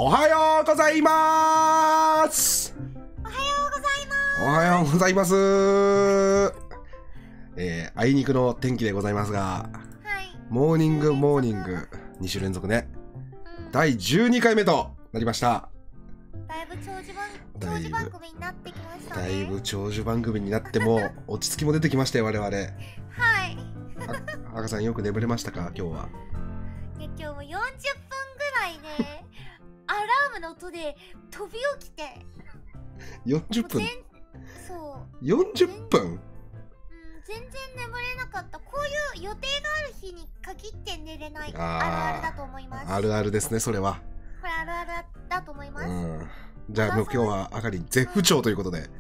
おはようございます。 おはようございます。 おはようございます。あいにくの天気でございますが、 はい、 モーニング2週連続ね、第12回目となりました。 だいぶ長寿番組になってきましたね。 だいぶ長寿番組になっても落ち着きも出てきましたよ、我々。はい。赤さんよく眠れましたか、今日は。 いや、今日も40分ぐらいでアラームの音で飛び起きて 40分そう 40分全然眠れなかった。こういう予定がある日に限って寝れない、あるあるだと思います。 あるあるですね、それは。 これあるあるだと思います。 じゃあもう今日はあかり絶不調ということで。い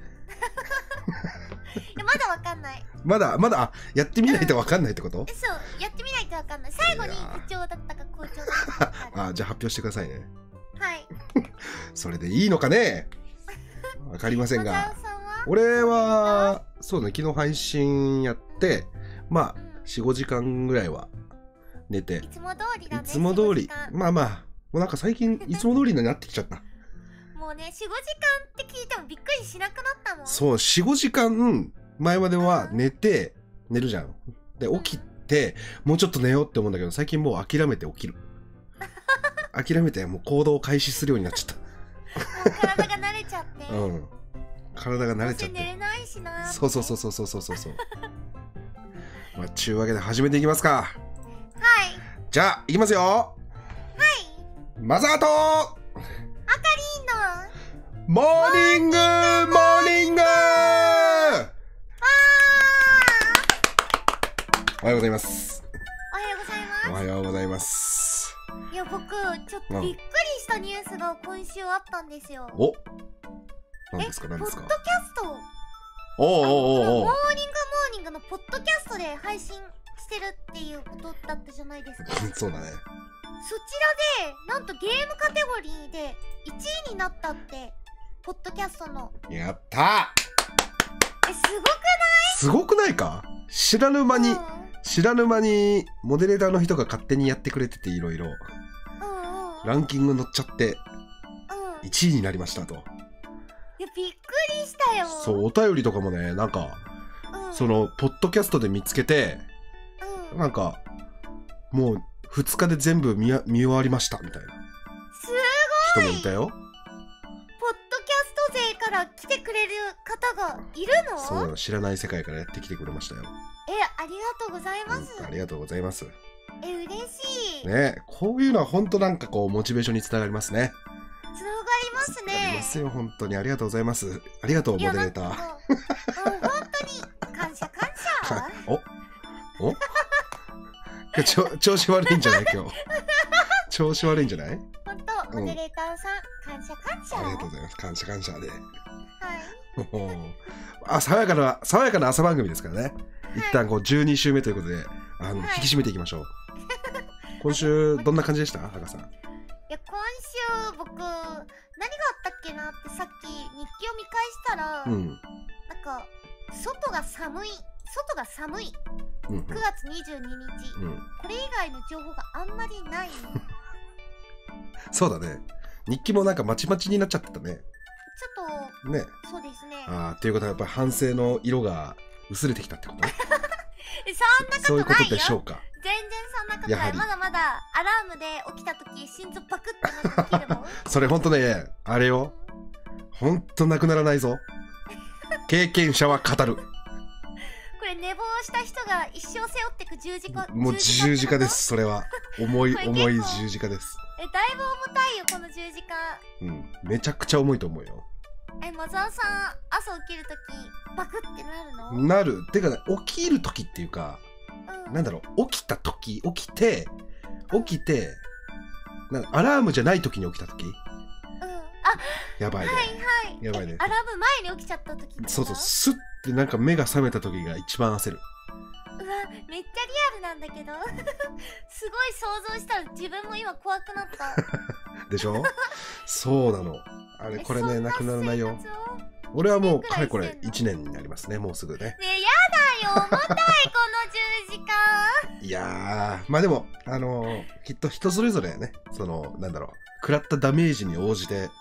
や、まだわかんない。 まだやってみないとわかんないってこと？ そう、やってみないとわかんない。最後に不調だったか好調だったか。 じゃあ発表してくださいね。 はい。 それでいいのかね。わかりませんが。俺はそうね、昨日配信やってまあ 4,5 時間ぐらいは寝て、 いつも通りだね。 いつも通り。まあもうなんか最近いつも通りになってきちゃった。 もうね、4,5時間って聞いてもびっくりしなくなったもん。 そう、4,5 時間前までは寝るじゃん。で起きてもうちょっと寝ようって思うんだけど、最近もう諦めて起きる。諦めてもう行動を開始するようになっちゃった。 もう体が慣れちゃって。 体が慣れちゃって。 寝れないしな。 そう。まあちゅうわけで始めていきますか。 はい。 じゃあいきますよ。 はい。 マザーとあかりんのモーニングおはようございます。おはようございます。 いや、僕ちょっとびっくりしたニュースが今週あったんですよ。 お、何ですか？ ポッドキャスト。 モーニングのポッドキャストで配信してるっていうことだったじゃないですか。 そうだね。 そちらでなんとゲームカテゴリーで1位になったって、ポッドキャストの。 やったー。 すごくない？ すごくないか？知らぬ間にモデレーターの人が勝手にやってくれてて、いろいろランキング乗っちゃって1位になりましたと。 いや、びっくりしたよ。 そう、お便りとかもね、なんか、そのポッドキャストで見つけて、なんかもう2日で全部見終わりましたみたいな人もいたよ。 ポッドキャスト勢から来てくれる方がいるの？ そう、知らない世界からやってきてくれましたよ。 ありがとうございます。 ありがとうございます。 嬉しいね。こういうのは本当なんかこうモチベーションにつながりますね。 つながりますね。 ありますよ、本当に。ありがとうございます。ありがとう、モデレーター。 本当に感謝。 調子悪いんじゃない今日。調子悪いんじゃない？ 本当、モデレーターさん、感謝。 ありがとうございます。感謝で。 はい。 爽やかな朝番組ですからね。一旦こう12週目ということで、引き締めていきましょう。今週どんな感じでした？赤さん。いや、今週僕何があったっけなってさっき日記を見返したら、なんか外が寒い。9月22日、これ以外の情報があんまりない。 そうだね。日記もなんかまちまちになっちゃってたね。 ちょっとね。そうですね。 っていうことはやっぱり反省の色が薄れてきたってこと？ そんなことないよ。 そういうことでしょうか。 全然そんなことない。まだまだアラームで起きた時心臓パクッとなってるもん。 それほんとね、あれよ。ほんとなくならないぞ。経験者は語る。 これ寝坊した人が一生背負ってく十字架。 もう十字架です、それは。重い十字架です。 だいぶ重たいよ、この十字架。 めちゃくちゃ重いと思うよ。 マザーさん、朝起きるときバクってなるの？ なる。てかね、起きるときっていうか、なんだろう、起きてなんかアラームじゃないときに起きたとき、やばいね。やばいね。 アラーム前に起きちゃったとき。 そう、スッてなんか目が覚めたときが一番焦る。 うわ、めっちゃリアルなんだけど。すごい想像したら自分も今怖くなった。 でしょ？そうなの。あれこれね、なくならないよ。俺はもうかれこれ1年になりますね、もうすぐね。 ねえ、やだ重たいこの10時間。 いやー、まあでもきっと人それぞれね、そのなんだろう、食らったダメージに応じて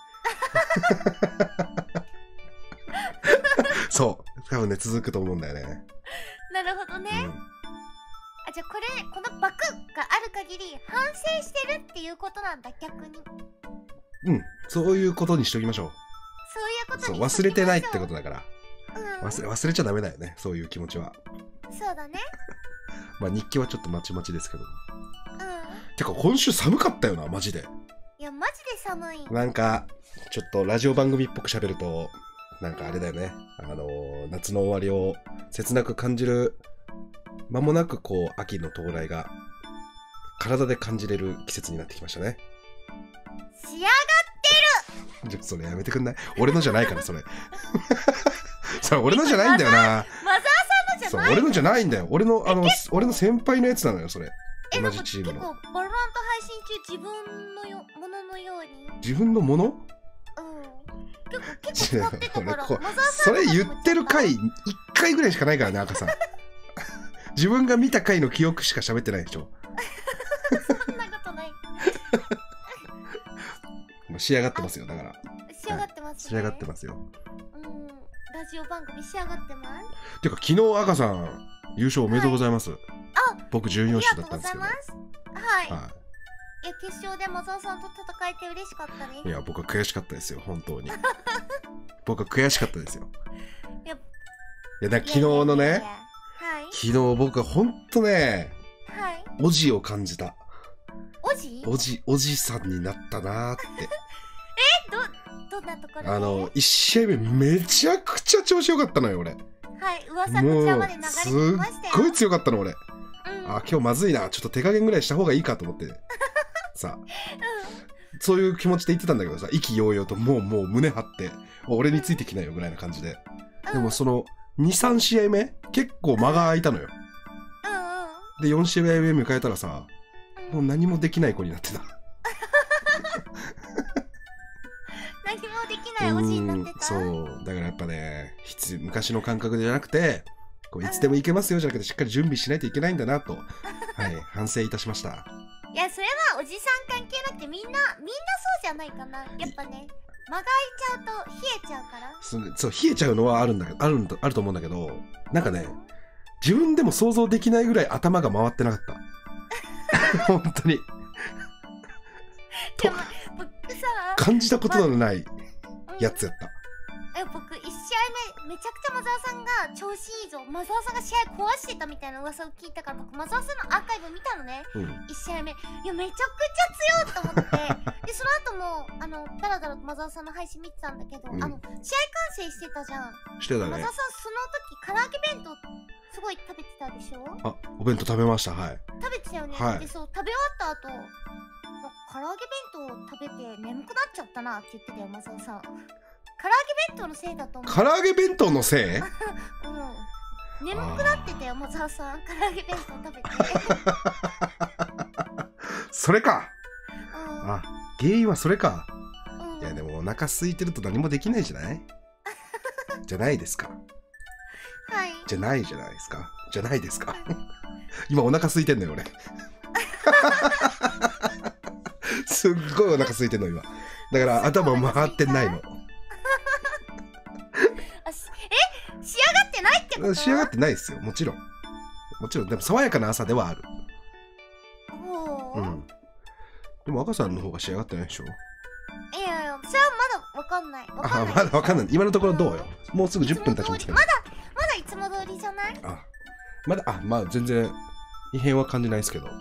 そう多分ね続くと思うんだよね。 なるほどね、あ、じゃあこのバクがある限り反省してるっていうことなんだ、逆に。 そういうことにしておきましょう。 そういうことにそう忘れてないってことだから、 うん、 忘れちゃダメだよね、そういう気持ちは。 そうだね。 まあ日記はちょっとまちまちですけど。 うん。 てか今週寒かったよな、マジで。 いやマジで寒い。 なんかちょっとラジオ番組っぽく喋るとなんかあれだよね、夏の終わりを切なく感じる、間もなくこう秋の到来が体で感じれる季節になってきましたね。 仕上がじゃそれやめてくんない？俺のじゃないからそれそれ俺のじゃないんだよな。 マザーさんのじゃない。 そう俺のじゃないんだよ。俺の俺の先輩のやつなのよそれ。同じチームの。 結構バロラント配信中自分のもののように。 自分のもの？ 結構使ってたから。 それ言ってる回1回ぐらいしかないからね、赤さん。自分が見た回の記憶しか喋ってないでしょ。 そんなことない。 仕上がってますよ、だから。 仕上がってますね。 仕上がってますよ。 ラジオ番組仕上がってます。 ていうか昨日赤さん優勝おめでとうございます。僕14勝だったんですけど。 はい。いや決勝でマザーさんと戦えて嬉しかったね。 いや僕は悔しかったですよ、本当に。僕は悔しかったですよ。いやなんか昨日のね、昨日僕は本当ね、おじを感じた。おじさんになったなーって。 どんなところで 1試合目めちゃくちゃ調子よかったのよ俺。 噂こちらまで流れてきましたよ。 すっごい強かったの俺。今日まずいな、ちょっと手加減ぐらいした方がいいかと思ってさ、そういう気持ちで言ってたんだけどさ、意気揚々ともう胸張って俺についてきないよぐらいな感じで。でもその 2,3 試合目結構間が空いたのよ。で4試合目迎えたらさ、もう何もできない子になってた。 何もできないおじいになってた。 そうだからやっぱね、昔の感覚じゃなくて、こういつでもいけますよじゃなくて、しっかり準備しないといけないんだなと、反省いたしました。 いやそれはおじさん関係なくてみんなそうじゃないかな。やっぱね、間が空いちゃうと冷えちゃうから。そう冷えちゃうのはあると思うんだけど、なんかね、自分でも想像できないぐらい頭が回ってなかった。本当に。 でも僕さ、 感じたことのないやつやった。 僕1試合目めちゃくちゃマザーさんが調子いいぞ、マザーさんが試合壊してたみたいな噂を聞いたから、僕マザーさんのアーカイブ見たのね、1試合目。いやめちゃくちゃ強いと思ってでその後もだらだらとマザーさんの配信見てたんだけど、試合観戦してたじゃん。 してたね。 マザーさんその時唐揚げ弁当すごい食べてたでしょ。 お弁当食べました。食べてたよね。でそう食べ終わった後、唐揚げ弁当食べて眠くなっちゃったなって言ってたよ、マザーさん。唐揚げ弁当のせいだと思う。 唐揚げ弁当のせい？ 眠くなってたよ、マザーさん。唐揚げ弁当食べて。 それか。原因はそれか。いやでもお腹空いてると何もできないじゃない？じゃないですか。じゃないじゃないですか。じゃないですか。今お腹空いてんのよ俺。すっごいお腹空いてんの今。だから頭回ってないの。 仕上がってないってこと？ 仕上がってないですよ、もちろん。でも爽やかな朝ではある。でも赤さんの方が仕上がってないでしょ。 いやそれはまだわかんない。 まだわかんない。今のところどうよ。もうすぐ10分経ちますけど。 まだいつも通りじゃない？ まあ全然異変は感じないですけど。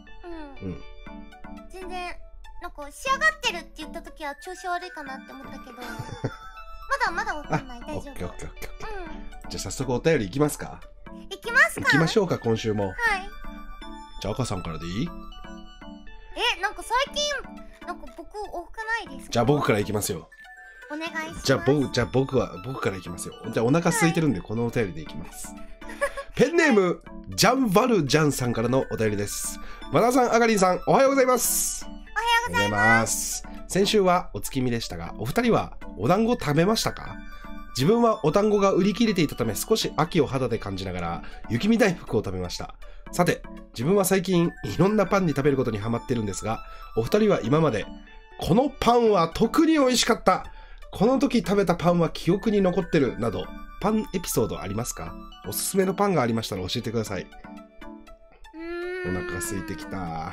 全然なんか仕上がってるって言った時は調子悪いかなって思ったけど。まだわかんない。大丈夫。じゃあ早速お便りいきますか。 いきますか。 行きましょうか、今週も。じゃあ赤さんからでいい？ なんか最近なんか僕多くないですか？ じゃあ僕からいきますよ。 お願いします。 じゃあ僕からいきますよ。じゃあお腹空いてるんでこのお便りでいきます。ペンネームジャンバルジャンさんからのお便りです。マナさん、アガリンさん、おはようございます。 おはようございます。 先週はお月見でしたが、お二人はお団子食べましたか？ 自分はお団子が売り切れていたため少し秋を肌で感じながら雪見大福を食べました。さて、自分は最近いろんなパンに食べることにハマってるんですが、お二人は今までこのパンは特に美味しかった、この時食べたパンは記憶に残ってるなどパンエピソードありますか？おすすめのパンがありましたら教えてください。お腹が空いてきた。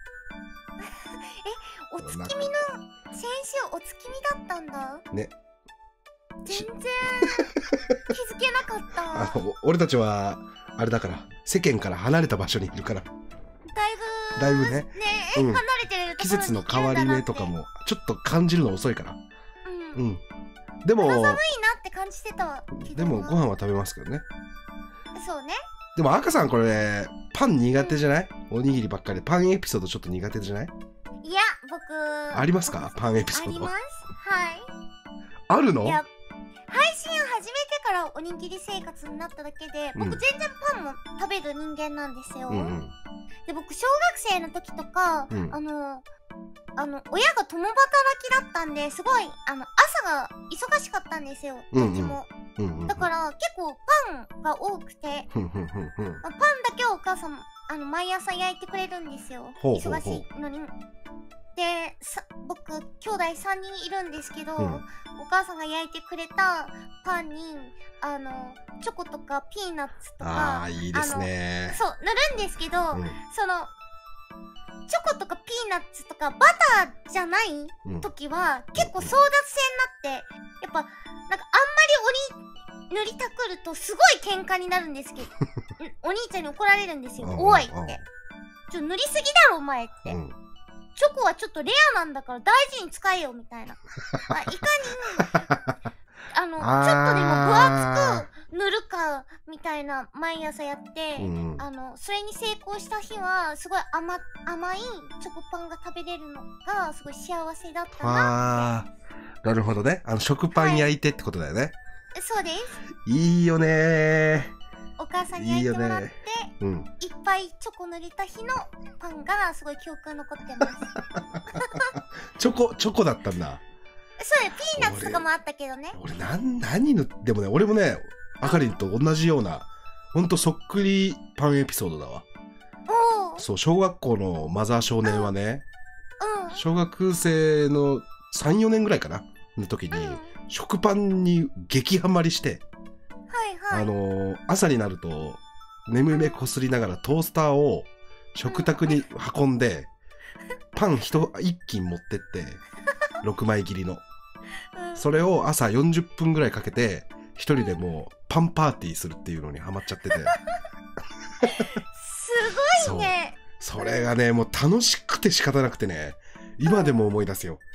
お月見の先週お月見だったんだね。 全然気づけなかった俺たちはあれだから、世間から離れた場所にいるから、だいぶね、離れてる季節の変わり目とかもちょっと感じるの遅いから。でも寒いなって感じてたけど、 でもご飯は食べますけどね。 そうね。 でも赤さんこれパン苦手じゃない？おにぎりばっかりでパンエピソードちょっと苦手じゃない？ いや、僕ありますか？パンエピソード。 あります。はい。 あるの？ いや、配信を始めてからおにぎり生活になっただけで、僕全然パンも食べる人間なんですよ。で、僕小学生の時とか、親が共働きだったんで、すごい朝が忙しかったんですよ、どっちも。だから結構パンが多くて、パンだけをお母さん毎朝焼いてくれるんですよ、忙しいのに。で、僕兄弟3人いるんですけど、お母さんが焼いてくれたパンにチョコとかピーナッツとか、 いいですね。 そう塗るんですけど、そのチョコとかピーナッツとかバターじゃない時は、結構争奪戦になって、やっぱなんかあんまり塗りたくるとすごい喧嘩になるんですけどお兄ちゃんに怒られるんですよ。おいって、塗りすぎだろお前って、チョコはちょっとレアなんだから大事に使えよみたいな。いかにちょっとでも分厚く塗るかみたいな毎朝やって、それに成功した日はすごい甘いチョコパンが食べれるのがすごい幸せだったなって。 なるほどね。食パン焼いてってことだよね。 そうです。 いいよね。 お母さんに焼いてもらって、いっぱいチョコ塗れた日のパンがすごい記憶に残ってます。 チョコだったんだ。 そうよ、ピーナッツとかもあったけどね。 俺何塗って、でもね、俺もね、あかりんと同じような、ほんとそっくりパンエピソードだわ。そう、小学校のマザー少年はね、小学生の3、4年ぐらいかなの時に、食パンに激ハマりして、朝になると眠い目こすりながらトースターを食卓に運んで、パン一斤持ってって6枚切りの、それを朝40分ぐらいかけて一人でもうパンパーティーするっていうのにハマっちゃっててすごいね。 それがね、もう楽しくて仕方なくてね、今でも思い出すよ。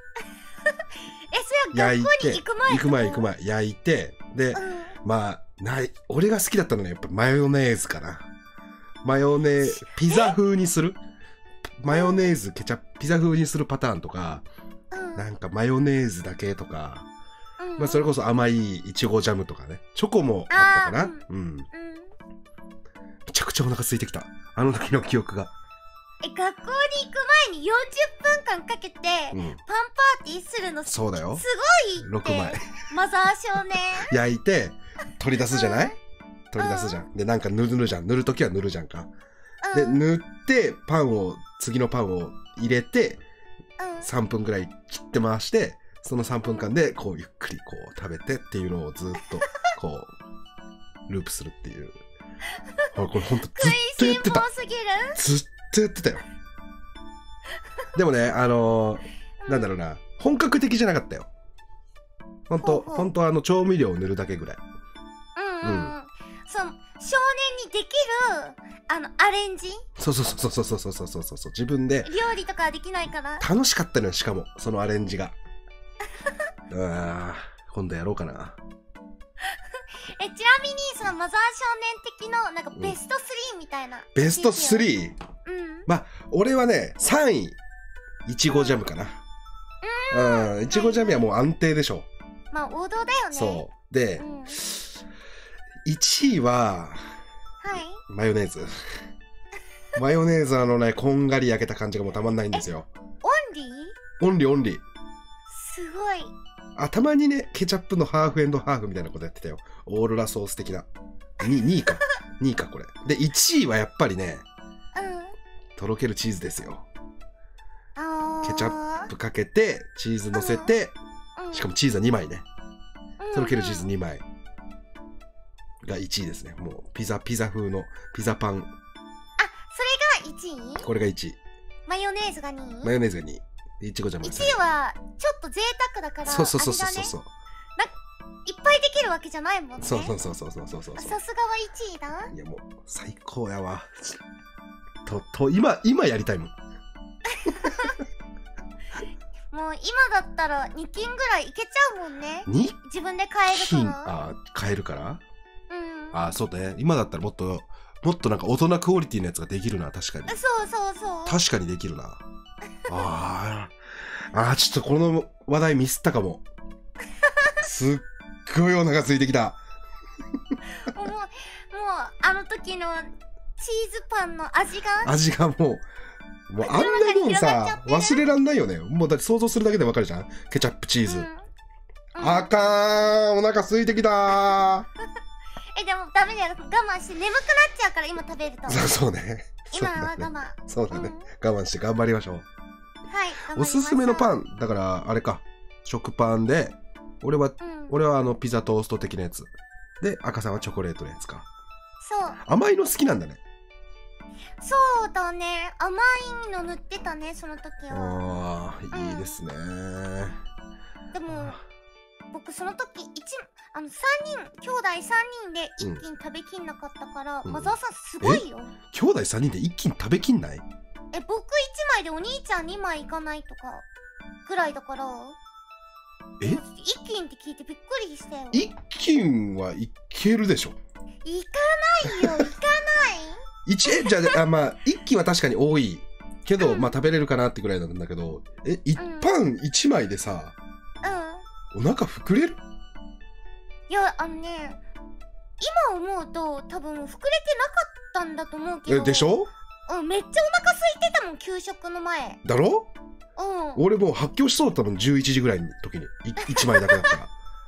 それは学校に行く前焼いて、で、俺が好きだったのはやっぱマヨネーズかな。ピザ風にする、マヨネーズケチャップピザ風にするパターンとか、なんかマヨネーズだけとか、それこそ甘いいちごジャムとかね、チョコもあったかな。めちゃくちゃお腹空いてきた、あの時の記憶が。 学校に行く前に40分間かけてパンパーティーするの、 そうだよ、 すごいって。 6枚マザー少年焼いて取り出すじゃない、取り出すじゃん。で、なんか塗るじゃん、塗るときは塗るじゃんか。で、塗って次のパンを入れて、3分ぐらい切って回して、その3分間でこうゆっくりこう食べてっていうのをずっとこうループするっていう。これほんとずっとやってた。ずっとやってたよ。でもね、なんだろうな、本格的じゃなかったよ。ほんと調味料を塗るだけぐらい。 その少年にできるアレンジ、 そう自分で料理とかはできないから楽しかったのよ。しかもそのアレンジが今度やろうかな。 ちなみにそのマザー少年的のなんかベスト3みたいな、 ベスト 3？ 俺はね3位いちごジャムかな。いちごジャムはもう安定でしょ。 王道だよね。 そうで、1位はマヨネーズ。マヨネーズね、こんがり焼けた感じがもうたまんないんですよ。 オンリーオンリー。 すごい。 たまにね、ケチャップのハーフ&ハーフみたいなことやってたよ。オーロラソース的な。2位か。2位か、これ。で、1位はやっぱりね、とろけるチーズですよ。ケチャップかけて、チーズ乗せて、しかもチーズは2枚ね。とろけるチーズ2枚が1位ですね。もうピザ風のピザパン。 それが1位？ これが1位。 マヨネーズが2位？ マヨネーズが2位。いちごジャムが3位。 1位はちょっと贅沢だから、 そう。 いっぱいできるわけじゃないもんね。 そう。 さすがは1位だ。 いやもう最高やわ。今やりたいもん。 もう今だったら2斤ぐらいいけちゃうもんね。自分で買えるから。 買えるから。そうね。今だったらもっとなんか大人クオリティのやつができるな。確かに。 そう。 確かにできるな。ちょっとこの話題ミスったかも。すっごいお腹空いてきた。 もうあの時のチーズパンの味がもうあんなもんさ忘れらんないよね。もうだって想像するだけでわかるじゃん。ケチャップチーズ。あかん、お腹空いてきた。 でもダメだよ。我慢して眠くなっちゃうから今食べると。 そうね。 今は我慢。 そうだね。我慢して頑張りましょう。 はい。 おすすめのパンだからあれか。食パンで、俺はピザトースト的なやつで、赤さんはチョコレートのやつか。 そう。 甘いの好きなんだね。 そうだね。甘いの塗ってたね、その時は。 いいですね。 でも僕その時3人兄弟3人で一斤食べきんなかったから、マザーさんすごいよ。 兄弟3人で一斤食べきんない？ 僕1枚でお兄ちゃん2枚いかないとかぐらいだから。一斤って聞いてびっくりしたよ。 一斤はいけるでしょ。 いかないよ。 じゃあ一斤は確かに多いけど、食べれるかなってぐらいなんだけど、パン1枚でさ、お腹膨れる？ いや今思うと多分膨れてなかったんだと思うけど。 でしょ？ めっちゃお腹空いてたもん、給食の前。 だろ？俺もう発狂しそうだったもん、11時ぐらいの時に1枚だけだったら。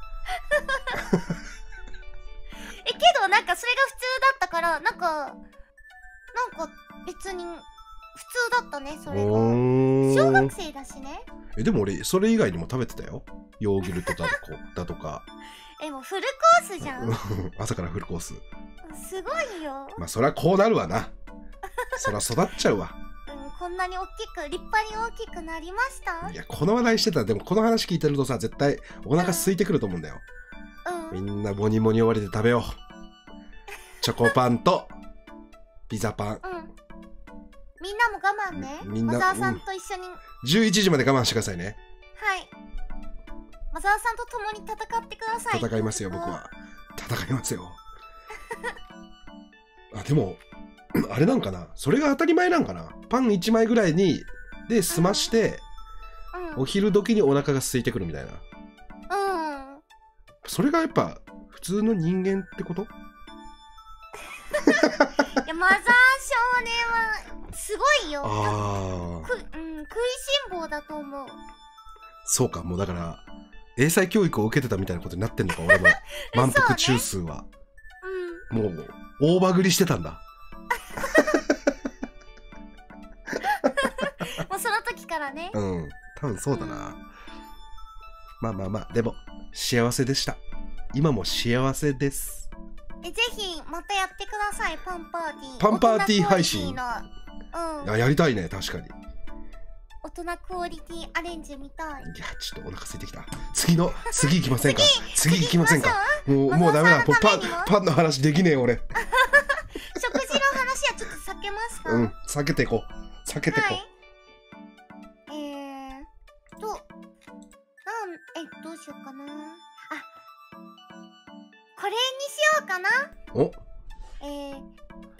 けどなんかそれが普通だったからなんか別に普通だったね、それが。小学生だしね。 でも俺それ以外にも食べてたよ。ヨーグルトだとか。 もうフルコースじゃん。 朝からフルコース。 すごいよ。 そりゃこうなるわな。そりゃ育っちゃうわ。 こんなに立派に大きくなりました。 いや、この話題してたら、でもこの話聞いてるとさ、絶対お腹空いてくると思うんだよ。みんなボニボニ終わりで食べよう。チョコパンとピザパン。みんなも我慢ね。マザーさんと一緒に。 11時まで我慢してくださいね。 はい。マザーさんと共に戦ってください。 戦いますよ、僕は。戦いますよ。でもあれなんかな、それが当たり前なんかな。パン1枚ぐらいで済まして、お昼時にお腹が空いてくるみたいな。それがやっぱ普通の人間ってこと？ いや、マザー少年はすごいよ。食いしん坊だと思う。 そうか、もうだから英才教育を受けてたみたいなことになってんのか、俺の満腹中枢は。もう大バグりしてたんだ。 もうその時からね。 多分そうだな。でも幸せでした。今も幸せです。 ぜひまたやってください。パンパーティー。 パンパーティー配信。やりたいね、確かに。 大人クオリティアレンジみたい。 いや、ちょっとお腹空いてきた。次行きませんか？次行きませんか？もうダメだ。パンの話できねえ俺。 食事の話はちょっと避けますか？ 避けていこう。 どうしようかな。これにしようかな。ペンネーム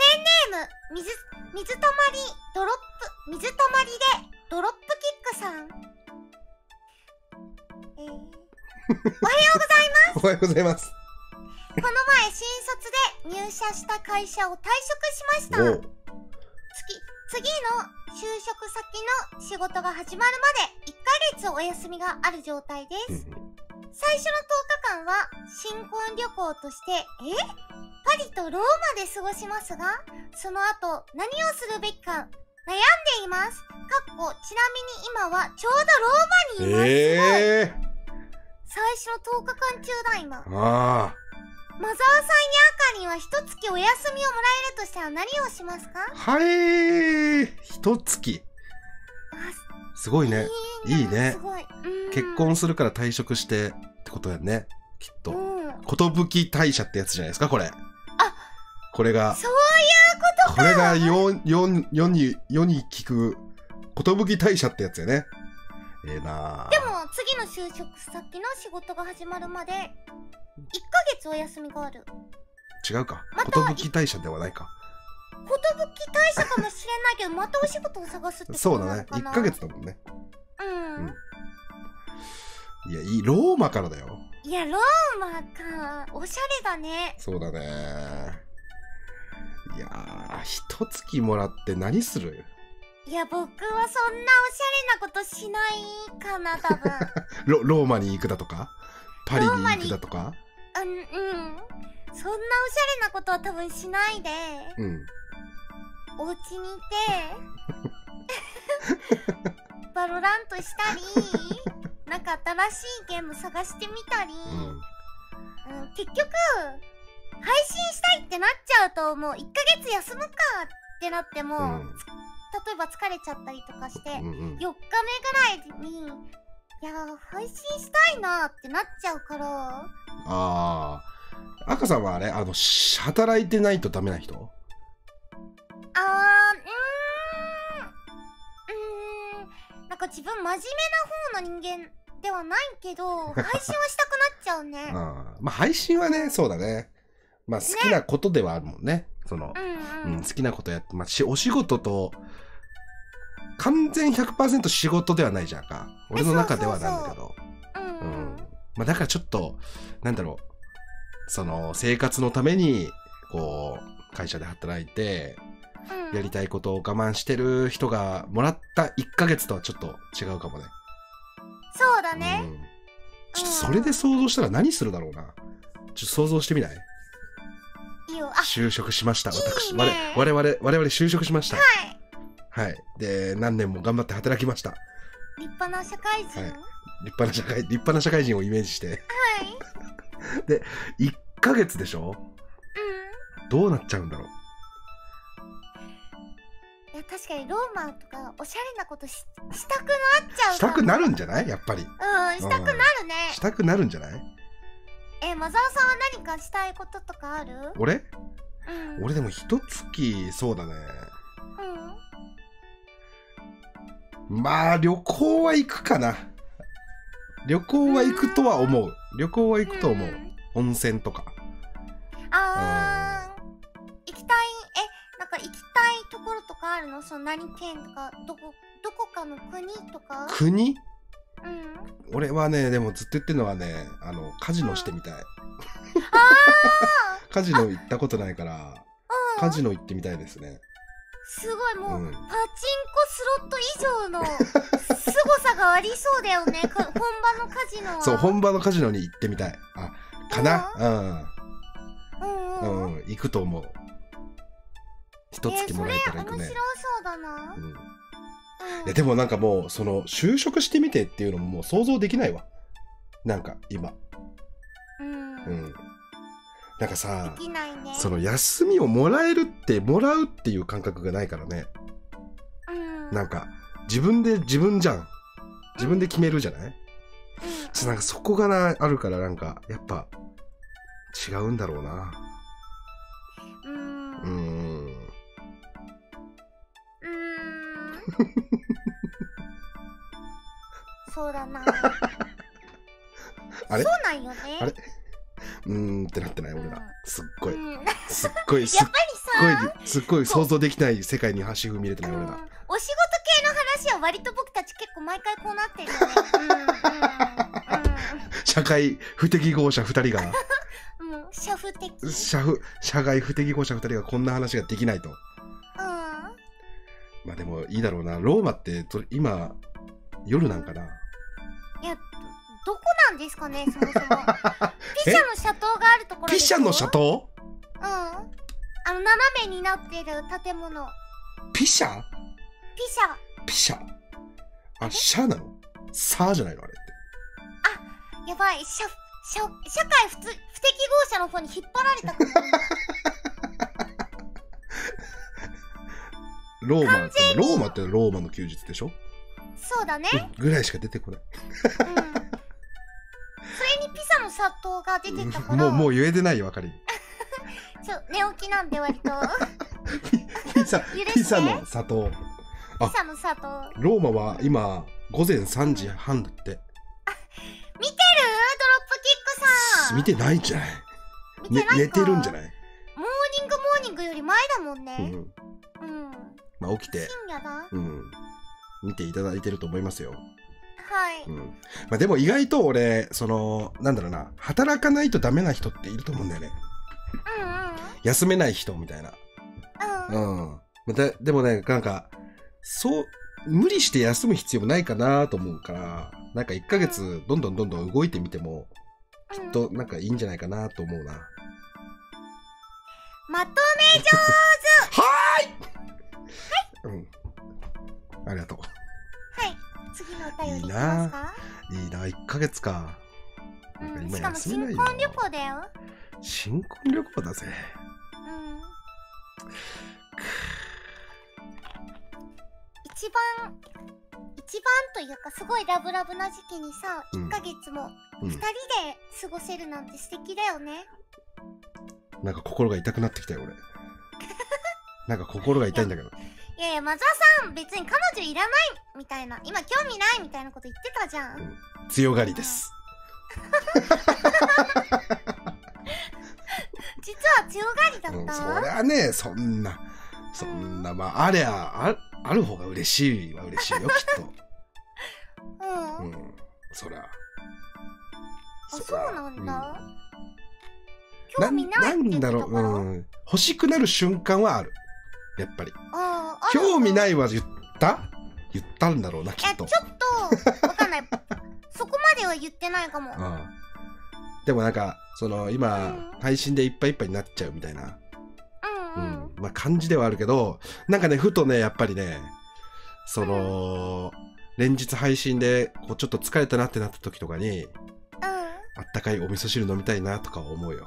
水たまりでドロップキックさん。おはようございます。 おはようございます。 この前新卒で入社した会社を退職しました。次の就職先の仕事が始まるまで1ヶ月お休みがある状態です。 最初の10日間は新婚旅行としてパリとローマで過ごしますが、その後何をするべきか悩んでいます。ちなみに今はちょうどローマにいます。最初の10日間中だ今。マザーさんやあかりは一月お休みをもらえるとしたら何をしますか？ 一月。すごいね。いいね。結婚するから退職してってことだよね、きっと。寿退社ってやつじゃないですか、これ。これが。 そういうことか。 これが世に聞く寿退社ってやつやね。 でも次の就職先の仕事が始まるまで1ヶ月お休みがある。 違うか。寿退社ではないか。 寿退社かもしれないけど、またお仕事を探すってことなのかな。 そうだね。1ヶ月だもんね。いや、ローマからだよ。 いや、ローマか。おしゃれだね。 そうだね。いやー、一月もらって何する？ いや、僕はそんなおしゃれなことしないかな、多分。 ローマに行くだとかパリに行くだとか。 そんなおしゃれなことは多分しないで、お家にいてバロラントしたりなんか新しいゲーム探してみたり、結局配信したいってなっちゃうと、もう1ヶ月休むかってなっても、例えば疲れちゃったりとかして、4日目ぐらいにいや配信したいなってなっちゃうから。 赤さんはあれ、働いてないとダメな人？ なんか自分真面目な方の人間ではないけど、配信はしたくなっちゃうね。 まあ配信はね、そうだね。まあ好きなことではあるもんね。好きなことやって、まあお仕事と完全 100% 仕事ではないじゃんか。俺の中ではなんだけど。まあだからちょっと、なんだろう。生活のために、会社で働いて、やりたいことを我慢してる人がもらった1ヶ月とはちょっと違うかもね。 そうだね。 ちょっとそれで想像したら何するだろうな。ちょっと想像してみない？ いいよ。 就職しました、私。我々就職しました。はい。で、何年も頑張って働きました。 立派な社会人。 立派な社会人をイメージして。で、1ヶ月でしょ？どうなっちゃうんだろう。 いや、確かにローマとかおしゃれなことしたくなっちゃう。 したくなるんじゃない？やっぱり。 したくなるね。 したくなるんじゃない？ マザーさんは何かしたいこととかある？ 俺でも一月、そうだね。まあ、旅行は行くかな。旅行は行くとは思う。温泉とか。 行きたい、なんか行きたいところとかあるの？何県とか、どこかの国とか？ 国？俺はね、でもずっと言ってるのはね、カジノしてみたい。カジノ行ったことないから、カジノ行ってみたいですね。 すごい、もう、パチンコスロット以上の凄さがありそうだよね。本場のカジノは。 そう、本場のカジノに行ってみたい。かな？行くと思う。一月もらえたら行くね。 面白そうだな。 いやでもなんかもう就職してみてっていうのももう想像できないわ。なんか今。なんかさ、 できないね。 休みをもらうっていう感覚がないからね。なんか自分じゃん。自分で決めるじゃない？なんかそこがあるからなんかやっぱ違うんだろうな。 そうだな。 あれ？ そうなんよね。 あれ？ってなってない俺ら。すっごいやっぱりすっごい想像できない世界に足踏み入れてない俺ら。 お仕事系の話は割と僕たち結構毎回こうなってるよね。 社会不適合者2人が社外不適合者2人がこんな話ができないと。まあでもいいだろうな。ローマって今夜なんかな。 いや、 どこなんですかね、そもそも。ピシャの斜塔があるところでしょ。 ピシャの斜塔？ うん。斜めになってる建物。 ピシャ？ ピシャ。 ピシャ。あ、シャなの？サーじゃないのあれって。 あ、やばい。社会不適合者の方に引っ張られたかも。 ローマってローマの休日でしょ？ そうだね。 ぐらいしか出てこない。 それにピサの砂糖が出てたから。 もう言えてないよ、あかり。 寝起きなんで割と。 ピサの砂糖。 ピサの砂糖。 ローマは今午前3時半だって。 見てる？ドロップキックさん。 見てないんじゃない？寝てるんじゃない？ モーニングより前だもんね。 まあ起きて。 深夜だ。 見ていただいてると思いますよ。 はい。 まあでも意外と俺なんだろうな、働かないとダメな人っていると思うんだよね。休めない人みたいな。でもね、なんか無理して休む必要もないかなと思うから、なんか1ヶ月どんどん動いてみてもきっとなんかいいんじゃないかなと思うな。 まとめ上手。 はーい。ありがとう。 はい。次のお便りいきますか？ いいな、1ヶ月か。 しかも新婚旅行だよ。 新婚旅行だぜ。 一番というかすごいラブラブな時期にさ、1ヶ月も2人で過ごせるなんて素敵だよね。 なんか心が痛くなってきたよ俺。なんか心が痛いんだけど。 いやマザーさん、別に彼女いらないみたいな、今興味ないみたいなこと言ってたじゃん。 強がりです。 実は強がりだった。 そりゃね、そんなまあある方が嬉しいよきっと。そりゃ。 そうなんだ。興味ないって言ってたから。 欲しくなる瞬間はある。やっぱり。興味ないは言ったんだろうな、きっと。 ちょっとわかんない。そこまでは言ってないかも。 でもなんか今配信でいっぱいいっぱいになっちゃうみたいなまあ感じではあるけど、なんかね、ふとね、やっぱりね、連日配信でこうちょっと疲れたなってなった時とかに、あったかいお味噌汁飲みたいなとか思うよ。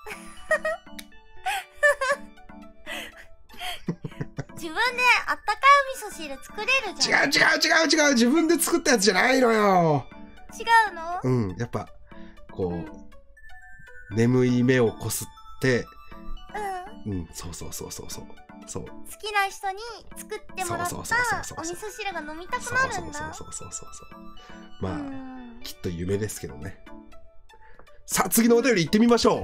自分であったかいお味噌汁作れるじゃん。 違う、自分で作ったやつじゃないのよ。 違うの？ やっぱこう眠い目をこすって、そう。 好きな人に作ってもらったお味噌汁が飲みたくなるんだ。 まあきっと夢ですけどね。さあ次のお便り行ってみましょう。はい。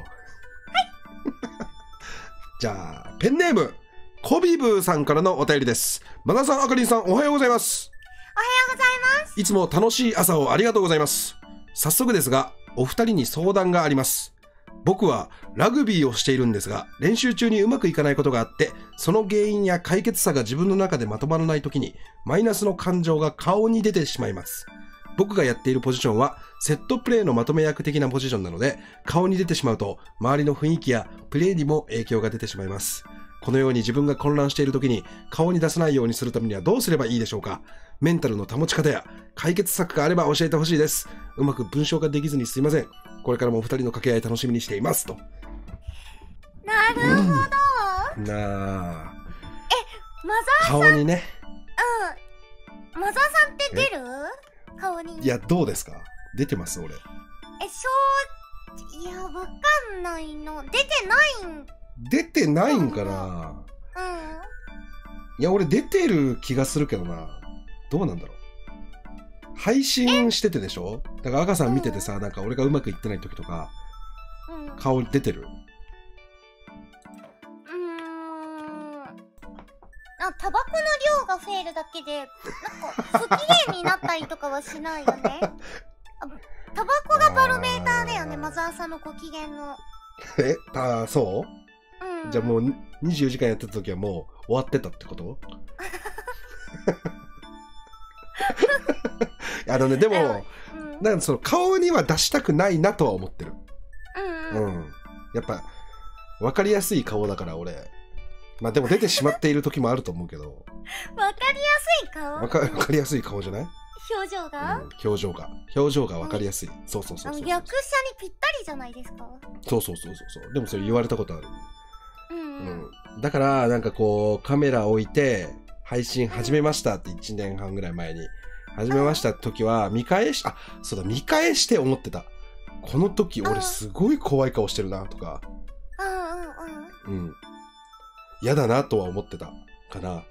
じゃあペンネームコビブーさんからのお便りです。マナさん、あかりんさん、おはようございます。 おはようございます。 いつも楽しい朝をありがとうございます。早速ですが、お二人に相談があります。僕はラグビーをしているんですが、練習中にうまくいかないことがあって、その原因や解決策が自分の中でまとまらないときに、マイナスの感情が顔に出てしまいます。僕がやっているポジションは、セットプレーのまとめ役的なポジションなので、顔に出てしまうと、周りの雰囲気やプレーにも影響が出てしまいます。このように自分が混乱しているときに、顔に出さないようにするためにはどうすればいいでしょうか。メンタルの保ち方や解決策があれば教えてほしいです。うまく文章化できずにすいません。これからもお二人の掛け合い楽しみにしていますと。 なるほど。 なあ。 マザーさん。 顔にね。 マザーさんって出る？顔に。 いや、どうですか？出てます俺。 いや、わかんないの。出てないんかな。いや、俺出てる気がするけどな。どうなんだろう。配信しててでしょ？だから赤さん見ててさ、なんか俺がうまくいってない時とか、顔出てる？ タバコの量が増えるだけで、なんか不機嫌になったりとかはしないよね。タバコがバロメーターだよね、マザーさんのご機嫌の。 そう？じゃあもう24時間やってた時はもう終わってたってこと？でも、 だからその顔には出したくないなとは思ってる。 うんうん。 やっぱ分かりやすい顔だから俺。まあでも出てしまっている時もあると思うけど。 分かりやすい顔？ 分かりやすい顔じゃない？ 表情が？ 表情が分かりやすい。そうそう。 役者にぴったりじゃないですか。 そう。でもそれ言われたことある。だからなんかこうカメラ置いて配信始めましたって1年半ぐらい前に始めましたって時は見返して思ってた。この時俺すごい怖い顔してるなとか。嫌だなとは思ってたかな。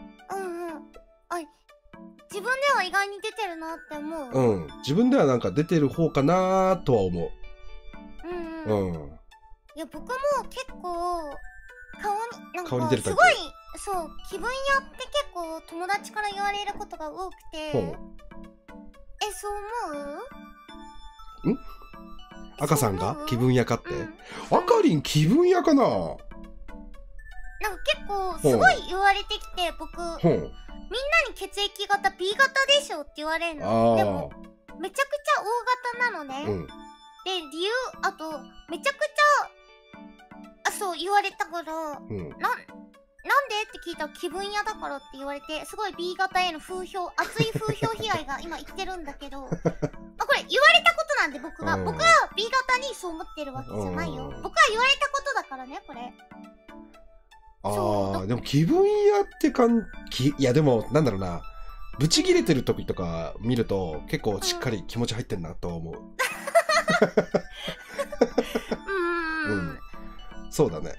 自分では意外に出てるなって思う。 自分ではなんか出てる方かなとは思う。 いや僕も結構顔に出るタイプ。 すごいそう気分屋って結構友達から言われることが多くて。そう思う？ 赤さんが気分屋かって？あかりん気分屋かな？ なんか結構すごい言われてきて僕。みんなに血液型 B 型でしょって言われるの。でもめちゃくちゃ O 型なのね。で理由あとめちゃくちゃそう言われたから、なんでって聞いたら気分屋だからって言われて、すごい B 型への熱い風評被害が今言ってるんだけどこれ言われたことなんで僕が B 型にそう思ってるわけじゃないよ。僕は言われたことだからねこれ。 でも気分屋っていやでもなんだろうな、ブチギレてる時とか見ると結構しっかり気持ち入ってんなと思う。そうだね。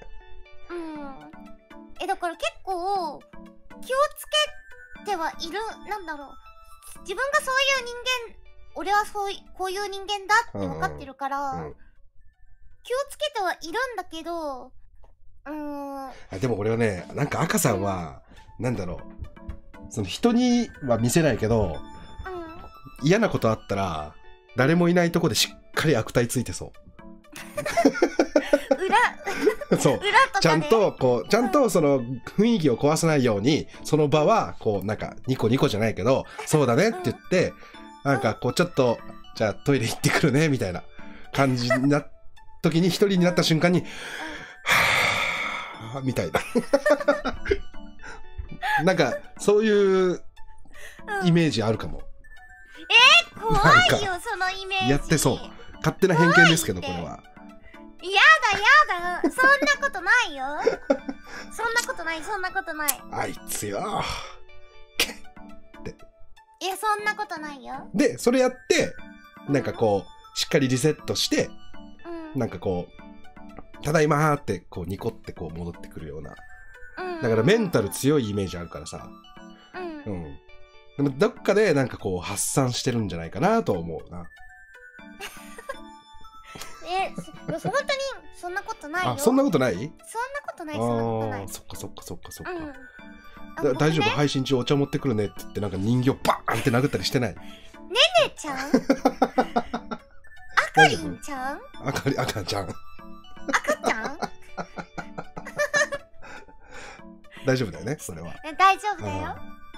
だから結構気をつけてはいる。なんだろう、自分がそういう人間、俺はこういう人間だって分かってるから、気をつけてはいるんだけど、 でも俺はね、なんか赤さんは、なんだろう、その人には見せないけど、嫌なことあったら誰もいないとこでしっかり悪態ついてそう。そうちゃんとその雰囲気を壊さないように、その場はこうなんかニコニコじゃないけど、そうだねって言って、なんかこうちょっとじゃあトイレ行ってくるねみたいな感じになった時に、一人になった瞬間にはぁみたいななんかそういうイメージあるかも。 怖いよそのイメージ。 やってそう。勝手な偏見ですけどこれは。 やだそんなことないよ。そんなことない。 あいつよって。 いやそんなことないよ。 でそれやってなんかこうしっかりリセットして、なんかこうただいまーってこうニコってこう戻ってくるような。だからメンタル強いイメージあるからさ。でもどっかでなんかこう発散してるんじゃないかなと思うな。 本当にそんなことないよ。 そんなことない？ そんなことない。 そっか。大丈夫？配信中お茶持ってくるねって言ってなんか人形バーンって殴ったりしてない？ねねちゃん？あかりんちゃん？ 赤ちゃん？大丈夫だよねそれは。 大丈夫だよ。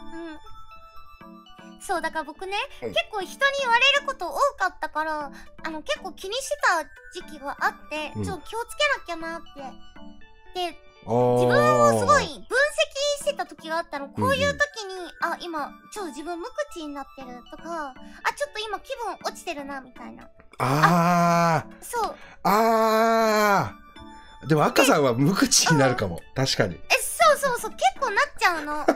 そうだから僕ね、結構人に言われること多かったから結構気にしてた時期があって、ちょっと気をつけなきゃなって。で自分をすごい分析してた時があったの。こういう時に今ちょっと自分無口になってるとか、ちょっと今気分落ちてるなみたいな。そうでも赤さんは無口になるかも。確かに。 そう結構なっちゃうの。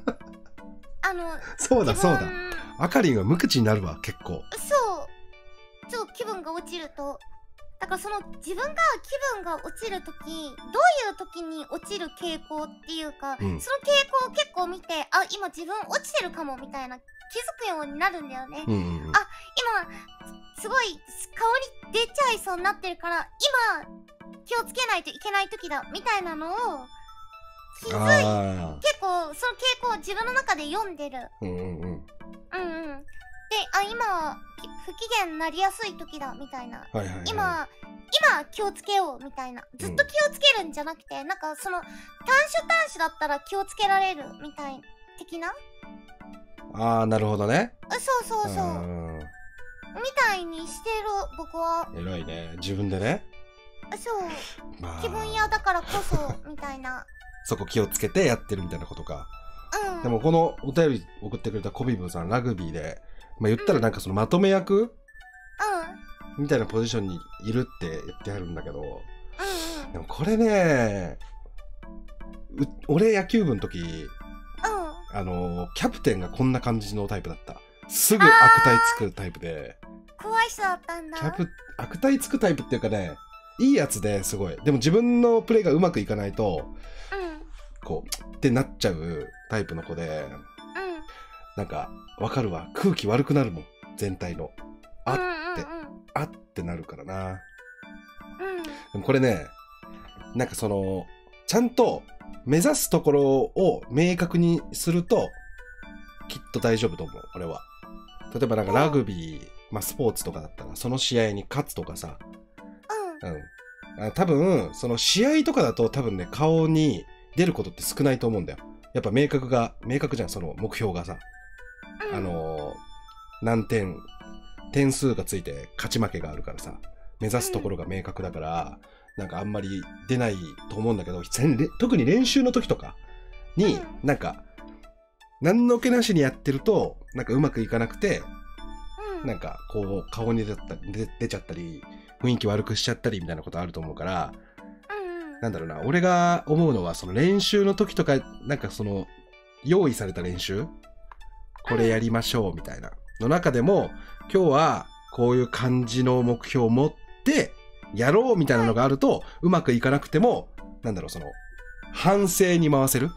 そうだあかりんは無口になるわ結構。 ちょっと気分が落ちると。だからその自分が気分が落ちる時、どういう時に落ちる傾向っていうか、その傾向を結構見て、今自分落ちてるかもみたいな気づくようになるんだよね。今すごい顔に出ちゃいそうになってるから、今気をつけないといけない時だみたいなのを気づいて、結構その傾向を自分の中で読んでる。で今不機嫌になりやすい時だみたいな。今気をつけようみたいな。ずっと気をつけるんじゃなくて、なんかその短所だったら気をつけられるみたい的な。 なるほどね。 そうたいにしてる僕は。 偉いね、自分でね。 そう、 まあ、 気分屋だからこそみたいな。 そこ気をつけてやってるみたいなことか。 うん。 でもこのお便り送ってくれたコビブーさん、ラグビーで、まあ、言ったらなんかそのまとめ役、みたいなポジションにいるって言ってあるんだけど、でもこれね、俺野球部の時、キャプテンがこんな感じのタイプだった。すぐ悪態つくタイプで。 怖い人だったんだ。 悪態つくタイプっていうかね、いいやつですごい。でも自分のプレーがうまくいかないと、こうってなっちゃうタイプの子で、なんかわかるわ、空気悪くなるもん、全体の。あってなるからな。でもこれね、なんかそのちゃんと目指すところを明確にするときっと大丈夫と思う、俺は。例えばなんかラグビー、まあスポーツとかだったらその試合に勝つとかさ、多分その試合とかだと多分ね、顔に出ることって少ないと思うんだよ。やっぱ明確じゃん、その目標がさ、何点数がついて勝ち負けがあるからさ、目指すところが明確だから、なんかあんまり出ないと思うんだけど、特に練習の時とかに、なんか何の気なしにやってるとなんかうまくいかなくて、なんかこう顔に出ちゃったり雰囲気悪くしちゃったりみたいなことあると思うから、なんだろうな、俺が思うのはその練習の時とか、なんかその用意された練習、これやりましょうみたいなの中でも、今日はこういう感じの目標を持ってやろうみたいなのがあると、うまくいかなくても、なんだろう、その反省に回せる、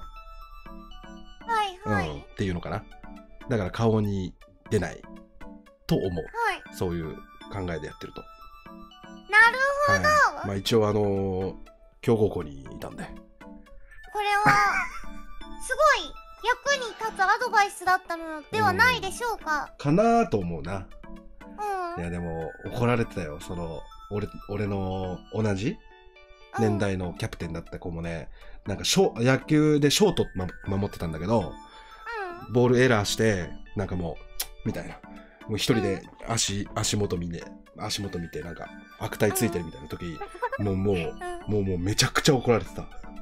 っていうのかな。だから顔に出ないと思う、そういう考えでやってると。 なるほど、 まあ一応強豪校にいたんで、 これはすごい役に立つアドバイスだったのではないでしょうか。 かなと思うな。いやでも怒られてたよ、その俺の同じ年代のキャプテンだった子もね、なんか野球でショート守ってたんだけど、ボールエラーしてなんかもうみたいな、もう一人で足元見てなんか悪態ついてるみたいな時、もうめちゃくちゃ怒られてた。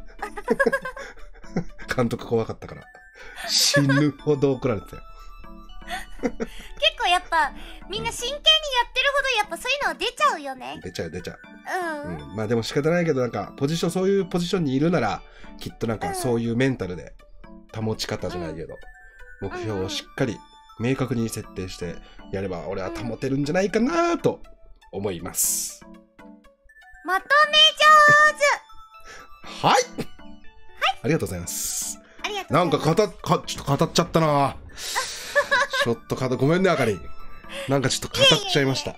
監督怖かったから死ぬほど怒られてたよ。 結構やっぱみんな真剣にやってるほどやっぱそういうのは出ちゃうよね。 出ちゃう。まあでも仕方ないけど、なんかそういうポジションにいるならきっとなんかそういうメンタルで保ち方じゃないけど、目標をしっかり明確に設定してやれば俺は保てるんじゃないかなと思います。 まとめ上手。はい、ありがとうございます。なんかちょっと語っちゃったな。ちょっとごめんね、あかり。なんかちょっと語っちゃいました。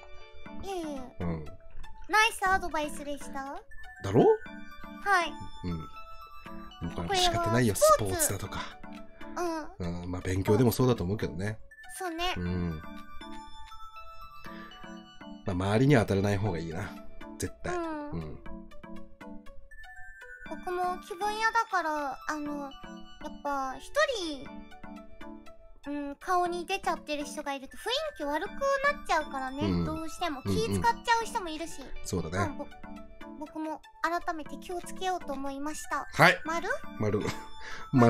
ナイスアドバイスでした。 だろ？ はい。 これ仕方ないよ、スポーツだとか。まあ勉強でもそうだと思うけどね。 そうね。 まあ周りには当たらない方がいいな、絶対。 僕も気分屋だから、やっぱ一人顔に出ちゃってる人がいると雰囲気悪くなっちゃうからね、どうしても気使っちゃう人もいるし、 そうだね。 僕も改めて気をつけようと思いました。 はい。 丸。 はい。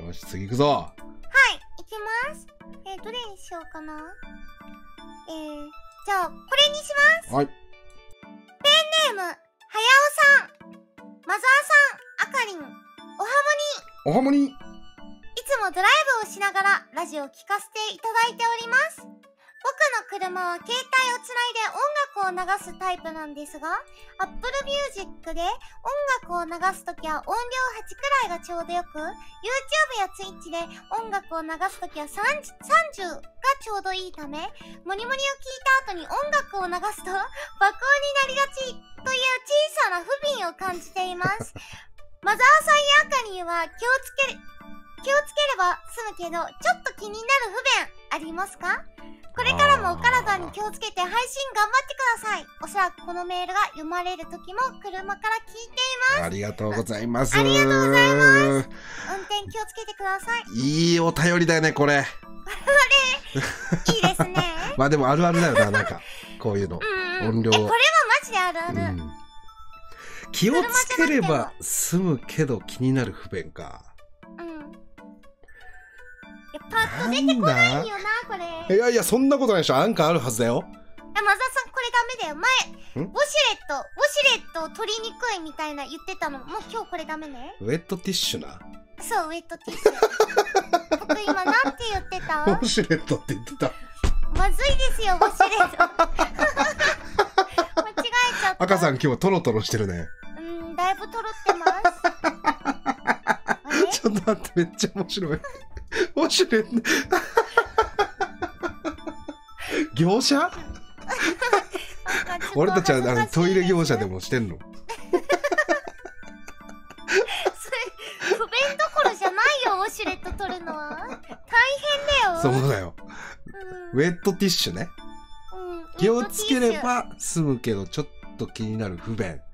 よし、次行くぞ。 はい、行きます。どれにしようかな。じゃあこれにします。 はい。 ペンネームはやおさん、マザーさん、あかりん、おはもに。いつもドライブをしながらラジオを聴かせていただいております。僕の車は携帯をつないで音楽を流すタイプなんですが、Apple Music で音楽を流すときは音量8くらいがちょうどよく、YouTube や Twitch で音楽を流すときは30がちょうどいいため、モニモニを聴いた後に音楽を流すと爆音になりがちという小さな不憫を感じています。マザーさんやあかりんは気をつければ済むけど、ちょっと気になる不便ありますか？これからもお体に気をつけて配信頑張ってください。おそらくこのメールが読まれる時も車から聞いています。 ありがとうございます。 ありがとうございます。運転気をつけてください。 いいお便りだよね、これ。 いいですね。 まあでもあるあるだよな、なんかこういうの、音量。 これはマジであるある。 気をつければ済むけど気になる不便か。 パッと出てこないよな、これ。 いやいや、そんなことないでしょ。なんかあるはずだよ。 山田さん、これダメだよ。前、ウォシュレット取りにくいみたいな言ってたの。もう今日これダメね。 ウェットティッシュな。 そう、ウェットティッシュ。僕今なんて言ってた？ ウォシュレットって言ってた。 まずいですよ、ウォシュレット。間違えちゃった。 赤さん今日トロトロしてるね。 だいぶトロってます。 ちょっと待って、めっちゃ面白い。ウォシュレット。業者？俺たちはトイレ業者でもしてんの？ 不便どころじゃないよ、ウォシュレット取るのは。大変だよ。 そうだよ。ウェットティッシュね。気をつければ済むけどちょっと気になる不便。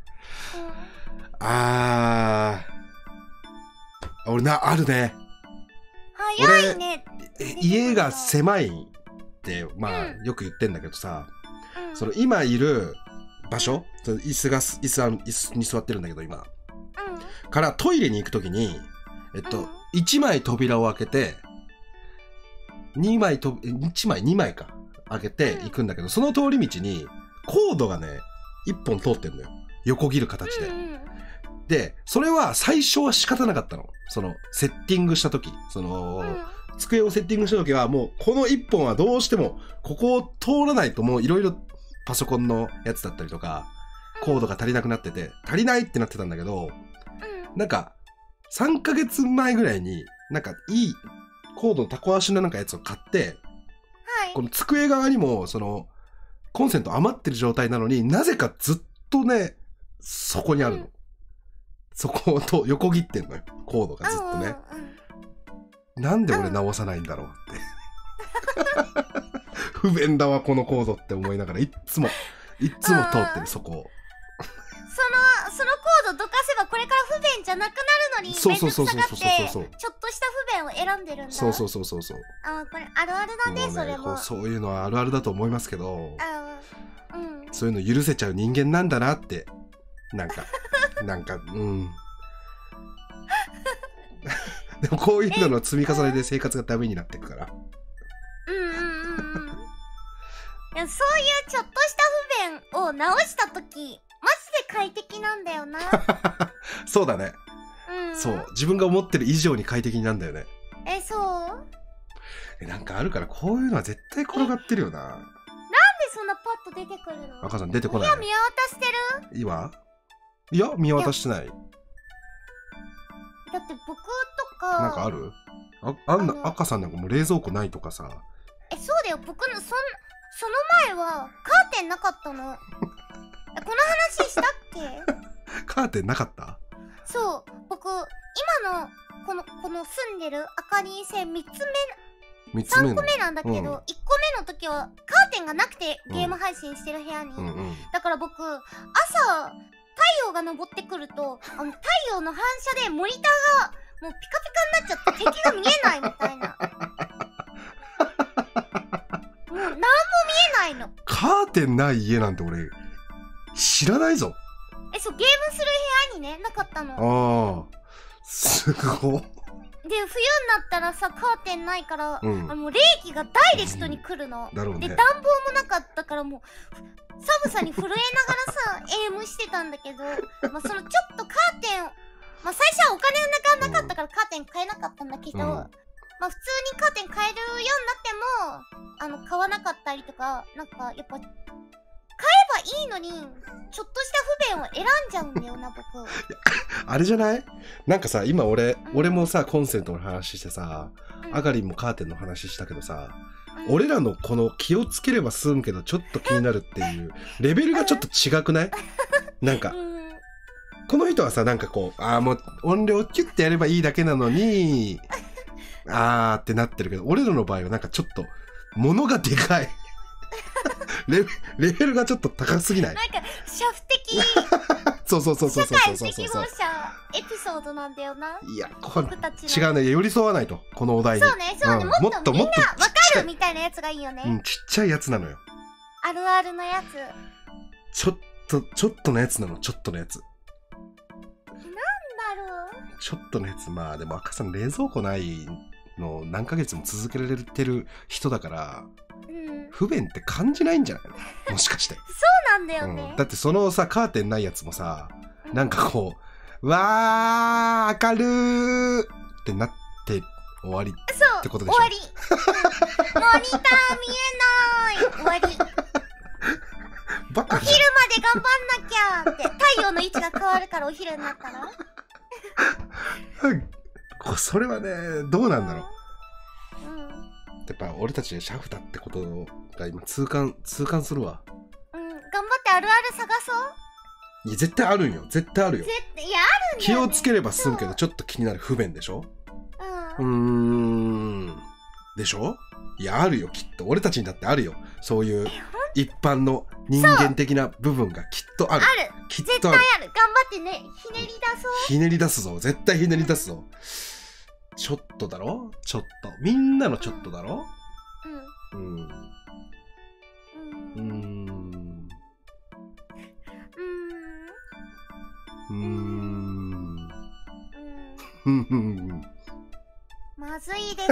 俺あるね。 早いね。 家が狭いってまあよく言ってんだけどさ、その今いる場所、椅子に座ってるんだけど今からトイレに行くときに1枚扉を開けて2枚か開けて行くんだけど、その通り道にコードがね1本通ってんのよ、横切る形で。でそれは最初は仕方なかったの。そのセッティングした時、その机をセッティングした時はもうこの1本はどうしてもここを通らないと、もういろいろパソコンのやつだったりとかコードが足りなくなってて足りないってなってたんだけど、なんか3ヶ月前ぐらいになんかいいコードのタコ足のなんかやつを買って、この机側にもそのコンセント余ってる状態なのになぜかずっとねそこにあるの。そこと横切ってんのよ、コードがずっとね。なんで俺直さないんだろうって不便だわこのコードって思いながらいっつも通ってる、そこを。 そのコードどかせばこれから不便じゃなくなるのに、 そうちょっとした不便を選んでるんだ。 そう。 これあるあるだね、それも。 そういうのはあるあるだと思いますけど、そういうの許せちゃう人間なんだなって、なんかでもこういうのの積み重ねで生活がダメになっていくから。 いや、そういうちょっとした不便を直したとき、マジで快適なんだよな。 そうだね。そう、自分が思ってる以上に快適なんだよね。 そう？ なんかあるから、こういうのは絶対転がってるよな。 なんでそんなパッと出てくるの？ 赤さん出てこない。 見渡してる？ 今？いや、見渡してない。 だって僕とかなんかある？赤さんなんかもう冷蔵庫ないとかさ。 そうだよ、僕のその前はカーテンなかったの。この話したっけ？ カーテンなかった？そう、 僕今のこの住んでるあかりん線3個目なんだけど、1個目の時はカーテンがなくてゲーム配信してる部屋に、だから僕朝太陽が昇ってくると太陽の反射でモニターがもうピカピカになっちゃって敵が見えないみたいな。もう何も見えないの。 カーテンない家なんて俺知らないぞ。 そう、ゲームする部屋にねなかったの。 すごい。 で、冬になったらさ、カーテンないから、もう冷気がダイレクトに来るの。で、暖房もなかったから、もう寒さに震えながらさ、エイムしてたんだけど、そのちょっとカーテンを、最初はお金がなかったからカーテン買えなかったんだけど、普通にカーテン買えるようになっても、買わなかったりとか、なんかやっぱ買えばいいのにちょっとした不便を選んじゃうんだよな、僕。 あれじゃない？なんかさ、今俺もさコンセントの話してさ、あがりんもカーテンの話したけどさ、俺らのこの気をつければ済むけどちょっと気になるっていうレベルがちょっと違くない？なんかこの人はさ、なんかこうもう音量キュッてやればいいだけなのにってなってるけど、俺らの場合はなんかちょっと物がでかいレベルがちょっと高すぎない？なんか社会適合者。 エピソードなんだよな。 いや、 僕たちの違うね、寄り添わないと、このお題に。 そうね、そうね、もっとみんなわかるみたいなやつがいいよね。 うん、ちっちゃいやつなのよ。 あるあるのやつ。 ちょっとのやつなの、ちょっとのやつ。 なんだろう。 ちょっとのやつ、まあでも赤さん冷蔵庫ないの何ヶ月も続けられてる人だから、不便って感じないんじゃないの？もしかして。 そうなんだよね。 だってそのさ、カーテンないやつもさ、なんかこう、わー、明るーってなって終わりってことでしょ。 終わり。モニター見えない。終わり。 バカお昼まで頑張んなきゃって。太陽の位置が変わるからお昼になったら。 それはね、どうなんだろう。やっぱ俺たちシャフだってことが今痛感するわ。 頑張ってあるある探そう。 いや、絶対あるんよ。絶対あるよ。 いや、あるんだよね。 気をつければ済むけど、ちょっと気になる不便でしょ？でしょ？いや、あるよ、きっと。俺たちにだってあるよ。そういう一般の人間的な部分がきっとある。きっとある。絶対ある。頑張ってね、ひねり出そう。 ひねり出すぞ。絶対ひねり出すぞ。ちょっとだろ？ちょっと。みんなのちょっとだろ？ まずいですよ。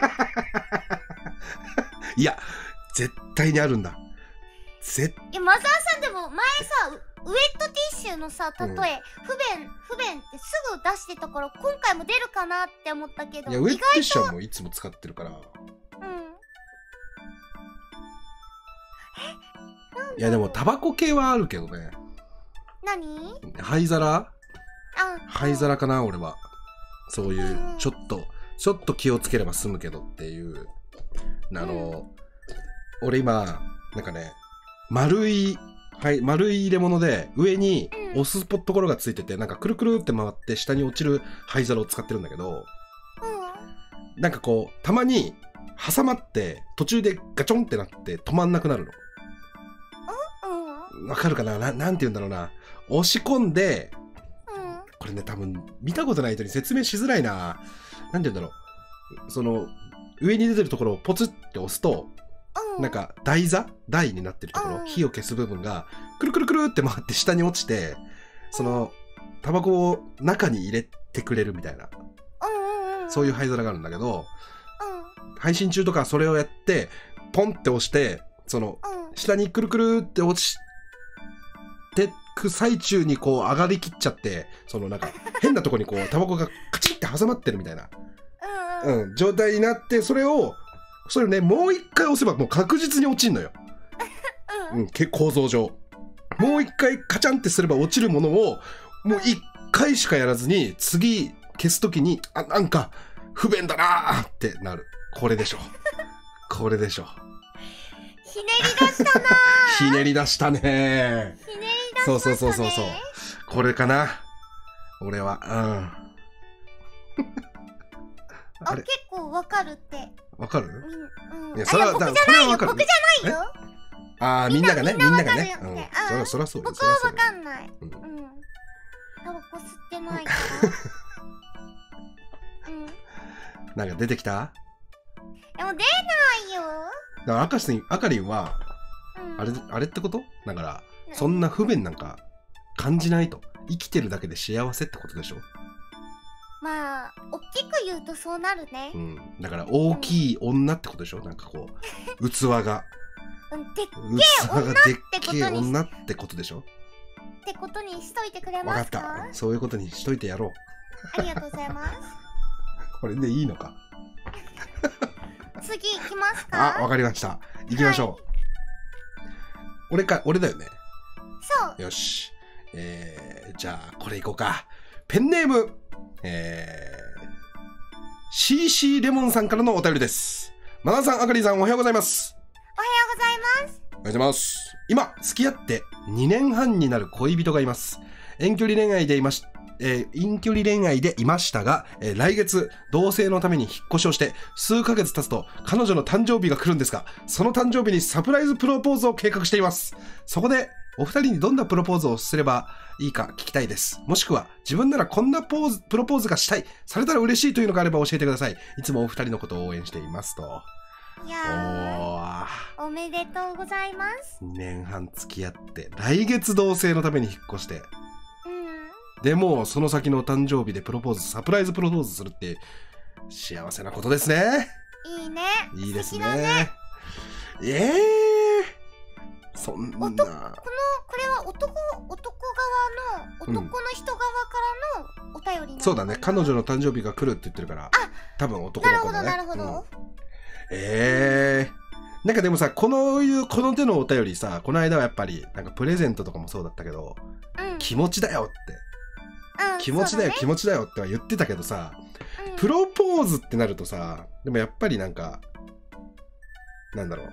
いや、絶対にあるんだ。 いや、マザーさんでも前さ、ウェットティッシュのさ、例え、不便ってすぐ出してたから、今回も出るかなって思ったけど。 いや、ウェットティッシュはもういつも使ってるから。いや、でもタバコ系はあるけどね。 何？ 灰皿？灰皿かな、俺は。そういう、ちょっと気をつければ済むけどっていう。俺今、なんかね、丸い入れ物で上に押すところがついてて、なんかくるくるって回って下に落ちる灰皿を使ってるんだけど、なんかこう、たまに挟まって途中でガチョンってなって止まんなくなるの。わかるかな？なんて言うんだろうな。押し込んで、これね、多分見たことない人に説明しづらいな。なんて言うんだろう。その、上に出てるところをポツって押すと、なんか台になってるところ、火を消す部分がくるくるくるって回って下に落ちて、そのタバコを中に入れてくれるみたいな、そういう灰皿があるんだけど、配信中とかそれをやってポンって押して、その下にくるくるって落ちてく最中にこう上がりきっちゃって、そのなんか変なとこにこうタバコがカチッて挟まってるみたいな状態になって、それをね、もう一回押せばもう確実に落ちんのよ。構造上。もう一回カチャンってすれば落ちるものを、もう一回しかやらずに、次消すときに、なんか不便だなーってなる。これでしょ。これでしょ。 ひねり出したなー。ひねり出したねー。 ひねり出したね。 そう。これかな。俺は。 結構わかるって。 わかる？ いや、それは僕じゃないよ。僕じゃないよ。 みんながね。そりゃそう。 僕はわかんない。タバコ吸ってないから。 なんか出てきた？ でも出ないよ。 だからあかりんは、あれってこと？だから、そんな不便なんか感じないと。生きてるだけで幸せってことでしょ？ まあ、大きく言うとそうなるね。 だから大きい女ってことでしょ？なんかこう、器が。 でっけえ女ってことでしょ？ ってことにしといてくれますか？ わかった。そういうことにしといてやろう。 ありがとうございます。 これでいいのか？ 次行きますか？ わかりました。行きましょう。俺だよね。 そう。 よし。じゃあ、これいこうか。ペンネーム、CC レモンさんからのお便りです。マナさん、あかりさん、おはようございます。 おはようございます。 おはようございます。今、付き合って2年半になる恋人がいます。遠距離恋愛でいましたが、来月、同棲のために引っ越しをして、数ヶ月経つと、彼女の誕生日が来るんですが、その誕生日にサプライズプロポーズを計画しています。そこで、お二人にどんなプロポーズをすればいいか聞きたいです。もしくは自分ならこんなプロポーズがしたい、されたら嬉しいというのがあれば教えてください。いつもお二人のことを応援していますと。 いやー、おめでとうございます。 2年半付き合って来月同棲のために引っ越して、でもその先の誕生日でプロポーズ、サプライズプロポーズするって幸せなことですね。 いいね。 いいですね。そんなこれは男側の男の人側からのお便りなのかな。 そうだね、彼女の誕生日が来るって言ってるから、多分男の子だね。 なるほど。 なんかでもさ、この手のお便りさ、この間はやっぱりなんかプレゼントとかもそうだったけど、気持ちだよって、気持ちだよ、気持ちだよっては言ってたけどさ、プロポーズってなるとさ、でもやっぱりなんかなんだろう、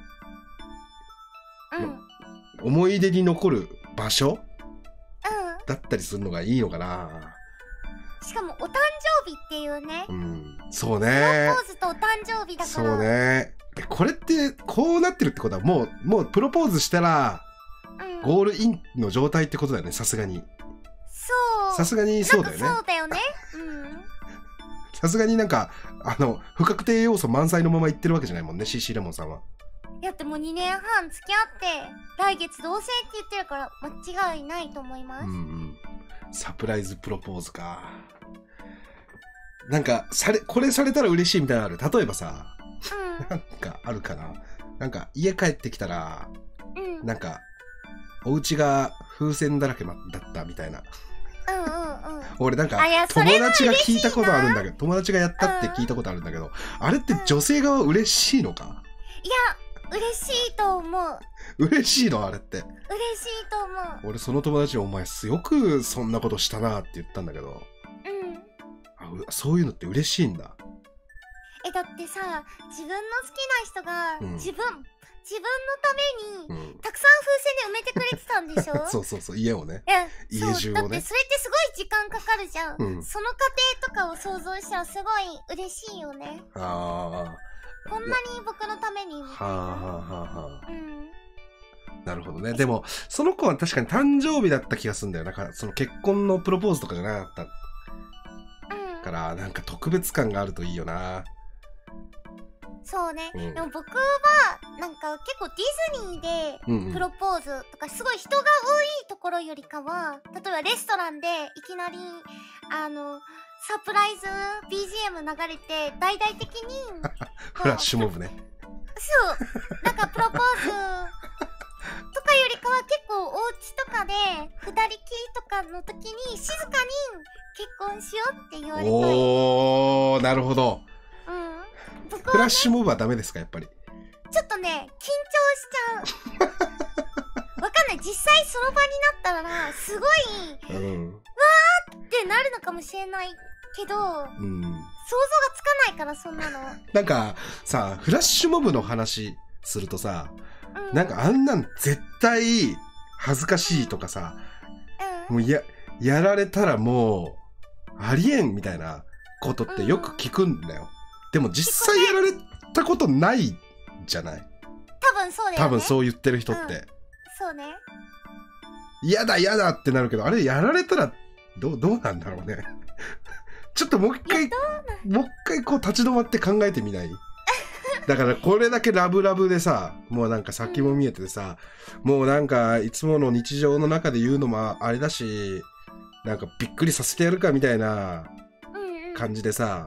思い出に残る場所、だったりするのがいいのかな。 しかもお誕生日っていうね。 そうね。 プロポーズとお誕生日だから。 そうね。これってこうなってるってことはもうプロポーズしたら、ゴールインの状態ってことだよね。さすがに。 そう。 さすがにそうだよね。 そうだよね。 さすがになんか不確定要素満載のまま言ってるわけじゃないもんね、CC レモンさんは。 いやでも2年半付き合って来月同棲って言ってるから間違いないと思います。 サプライズプロポーズか。なんかこれされたら嬉しいみたいなのある？例えばさ、なんかあるかな。なんか家帰ってきたら、なんかお家が風船だらけだったみたいな。俺なんか友達が聞いたことあるんだけど、友達がやったって聞いたことあるんだけど、あれって女性側嬉しいのか？ いや、嬉しいと思う。 嬉しいのあれって。 嬉しいと思う。 俺その友達にお前よくそんなことしたなって言ったんだけど、そういうのって嬉しいんだ。 だってさ、自分の好きな人が自分のためにたくさん風船で埋めてくれてたんでしょ？ そう家をね。家中をね。だってそれってすごい時間かかるじゃん。その過程とかを想像したらすごい嬉しいよね。こんなに僕のためにみたいな。 なるほどね。でもその子は確かに誕生日だった気がするんだよ。なんかその結婚のプロポーズとかじゃなかったから、なんか特別感があるといいよな。 そうね。でも僕はなんか結構ディズニーでプロポーズとかすごい人が多いところよりかは、例えばレストランでいきなりサプライズ BGM 流れて大々的にフラッシュモブね。 そうなんかプロポーズとかよりかは結構お家とかで二人きりとかの時に静かに結婚しようって言われたい。 おー、なるほど。フラッシュモブはダメですか、やっぱり。 ちょっとね、緊張しちゃう。わかんない。実際その場になったらすごい、わーってなるのかもしれないけど、想像がつかないから、そんなの。 なんかさ、フラッシュモブの話するとさ、なんかあんなん絶対恥ずかしいとかさ、もうやられたらもうありえんみたいなことってよく聞くんだよ。でも実際やられたことないじゃない。 多分そうだよね。 多分そう言ってる人って。 そうね。 嫌だ嫌だってなるけど、あれやられたらどうなんだろうね。ちょっともう一回こう立ち止まって考えてみない？だからこれだけラブラブでさ、もうなんか先も見えててさ、もうなんかいつもの日常の中で言うのもあれだし、なんかびっくりさせてやるかみたいな感じでさ、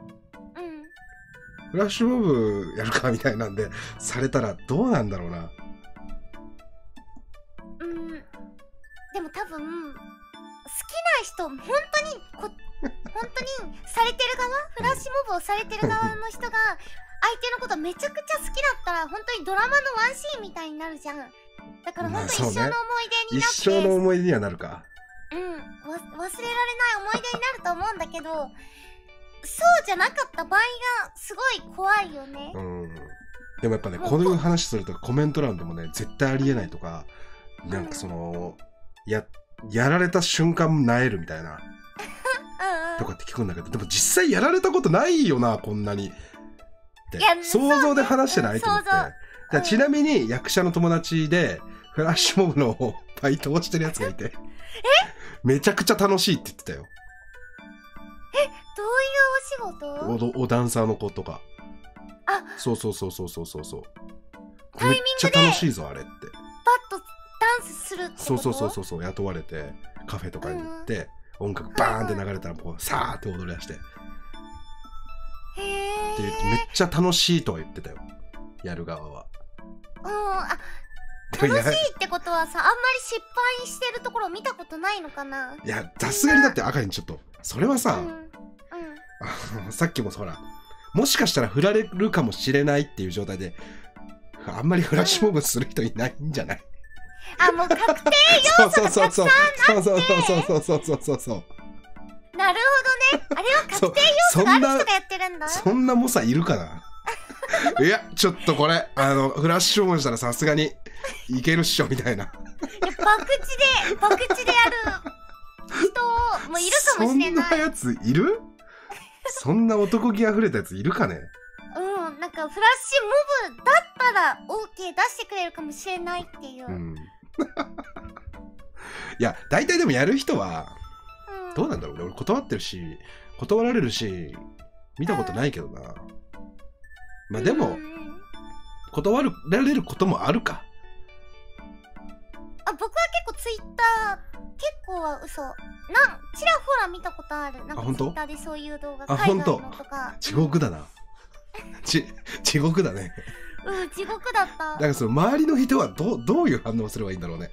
フラッシュモブやるかみたいなんでされたらどうなんだろうな。 でも多分好きな人、本当にされてる側、フラッシュモブをされてる側の人が相手のことめちゃくちゃ好きだったら本当にドラマのワンシーンみたいになるじゃん。だから本当に一生の思い出になって、 一生の思い出にはなるか。 忘れられない思い出になると思うんだけど、そうじゃなかった場合がすごい怖いよね。 でもやっぱね、こういう話するとコメント欄でもね、絶対ありえないとか、なんかそのやられた瞬間なえるみたいなとかって聞くんだけど、でも実際やられたことないよな、こんなにって想像で話してないと思って。ちなみに役者の友達でフラッシュモブのバイトをしてるやつがいて、 めちゃくちゃ楽しいって言ってたよ。 どういうお仕事？ おダンサーの子とか。 あ、 そう。 タイミングでめっちゃ楽しいぞあれって。 バッとダンスするってこと？ そう雇われてカフェとかに行って、音楽バーンって流れたらこうさーって踊り出して。 へえ。 って言ってめっちゃ楽しいとは言ってたよ。やる側は。 楽しいってことはさ、あんまり失敗してるところを見たことないのかな。 いやさすがにだって赤にちょっとそれはさ、 うん、 さっきもほらもしかしたら振られるかもしれないっていう状態であんまりフラッシュモブする人いないんじゃない？ あ、もう確定要素がたくさんあって。 そうなるほどね。あれは確定要素がある人がやってるんだ。 そんな猛者いるかな？いやちょっとこれフラッシュモブしたらさすがにいけるっしょみたいな。いや博打でやる人もいるかもしれない。 そんなやついる？そんな男気あふれたやついるかね？ なんかフラッシュモブだったら OK 出してくれるかもしれないっていう。 いや大体でもやる人は、どうなんだろうね。俺断ってるし断られるし見たことないけどな。まあでも、断られることもあるか。 僕は結構ツイッター結構は嘘ちらほら見たことある。なんかツイッターでそういう動画海外のとか。 地獄だな。地獄だね。 地獄だった。 だからその周りの人はどういう反応すればいいんだろうね。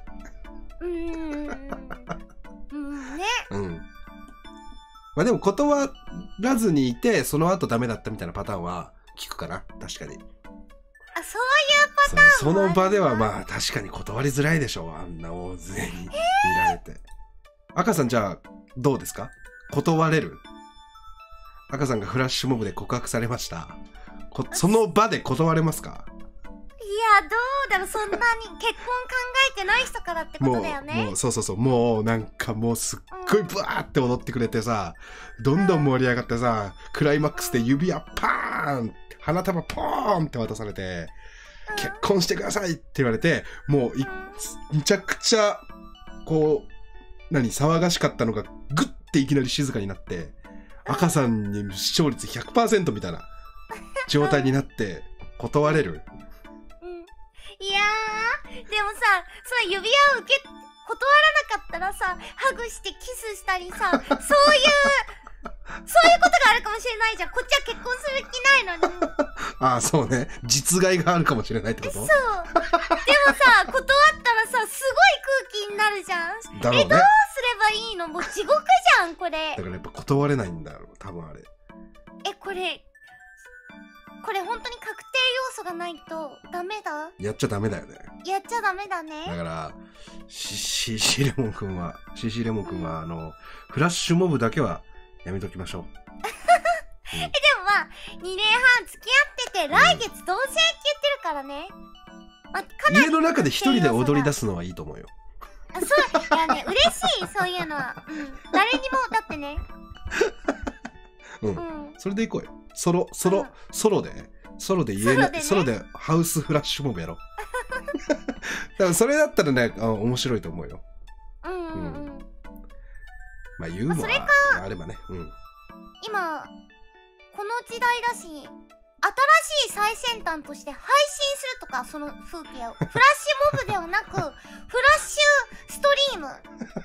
ね。 まあでも断らずにいてその後ダメだったみたいなパターンは聞くかな。確かに。 そういうパターンその場ではまあ確かに断りづらいでしょう。あんな大勢に見られて。赤さんじゃあどうですか？断れる？赤さんがフラッシュモブで告白されました。その場で断れますか？ いやどうだろう。そんなに結婚考えてない人からってことだよね。 そうもうなんかもうすっごいブワーって踊ってくれてさ、どんどん盛り上がってさ、クライマックスで指輪パーン花束ポーンって渡されて、結婚してくださいって言われて、もうめちゃくちゃこう騒がしかったのがグッていきなり静かになって、赤さんに視聴率 100% みたいな状態になって断れる？ いやーでもさ、その指輪を断らなかったらさ、ハグしてキスしたりさ、そういうことがあるかもしれないじゃん。こっちは結婚する気ないのに。 ああそうね、実害があるかもしれないってこと？ そうでもさ、断ったらさ、すごい空気になるじゃん。 だろうね。 どうすればいいの？もう地獄じゃんこれ。 だからやっぱ断れないんだろう多分あれ。 これ本当に確定要素がないとダメだ。 やっちゃダメだよね。 やっちゃダメだね。 だからCC レモンくんはフラッシュモブだけはやめときましょう。 でもまあ2年半付き合ってて来月同棲って言ってるからね。 家の中で一人で踊り出すのはいいと思うよ。 いやね、嬉しいそういうのは。誰にもだってね。 それでいこうよ。ソロで家のソロでハウスフラッシュモブやろう。だからそれだったらね、面白いと思うよ。まあユーモアがあればね。 今この時代だし、新しい最先端として配信するとか、その風景をフラッシュモブではなくフラッシュストリーム。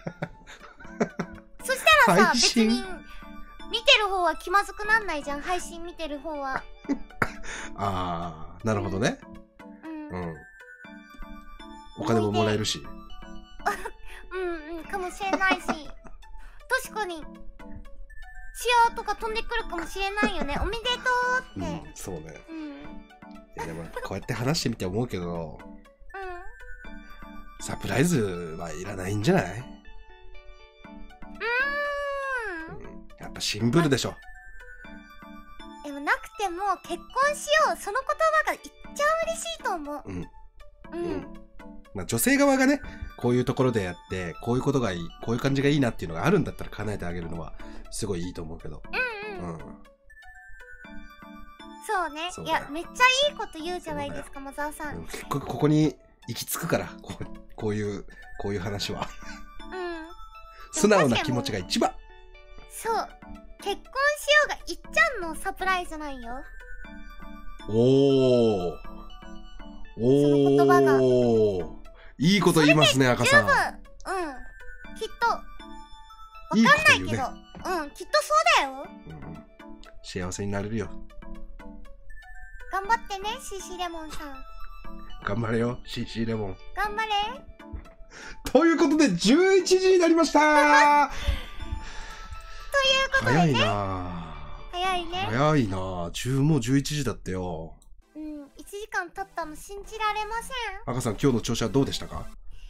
そしたらさ、別に見てる方は気まずくなんないじゃん。配信見てる方は。 ああ、なるほどね。お金ももらえるし。 かもしれないし、確かにシアーとか飛んでくるかもしれないよね。おめでとうって。 そうね。いやでもこうやって話してみて思うけど、サプライズはいらないんじゃない？やっぱシンプルでしょ。 でもなくても結婚しよう、その言葉がいっちゃ嬉しいと思う。まあ女性側がね、こういうところでやってこういうことがいい、こういう感じがいいなっていうのがあるんだったら叶えてあげるのはすごいいいと思うけど。 そうね。いやめっちゃいいこと言うじゃないですか、マザーさん。 ここに行き着くから、こういう話は。 素直な気持ちが一番。 そう、結婚しようがいっちゃんのサプライズなんよ。 おーおその言葉がー、いいこと言いますね、赤さん。 きっとわかんないけど、きっとそうだよ。 幸せになれるよ。 頑張ってね、CC レモンさん。 頑張れよ、CC レモン。 頑張れ。 ということで11時になりました。 ということでね。 早いな。 早いね。 早いな。もう11時だってよ。 1時間経ったの信じられません。 赤さん、今日の調子はどうでしたか？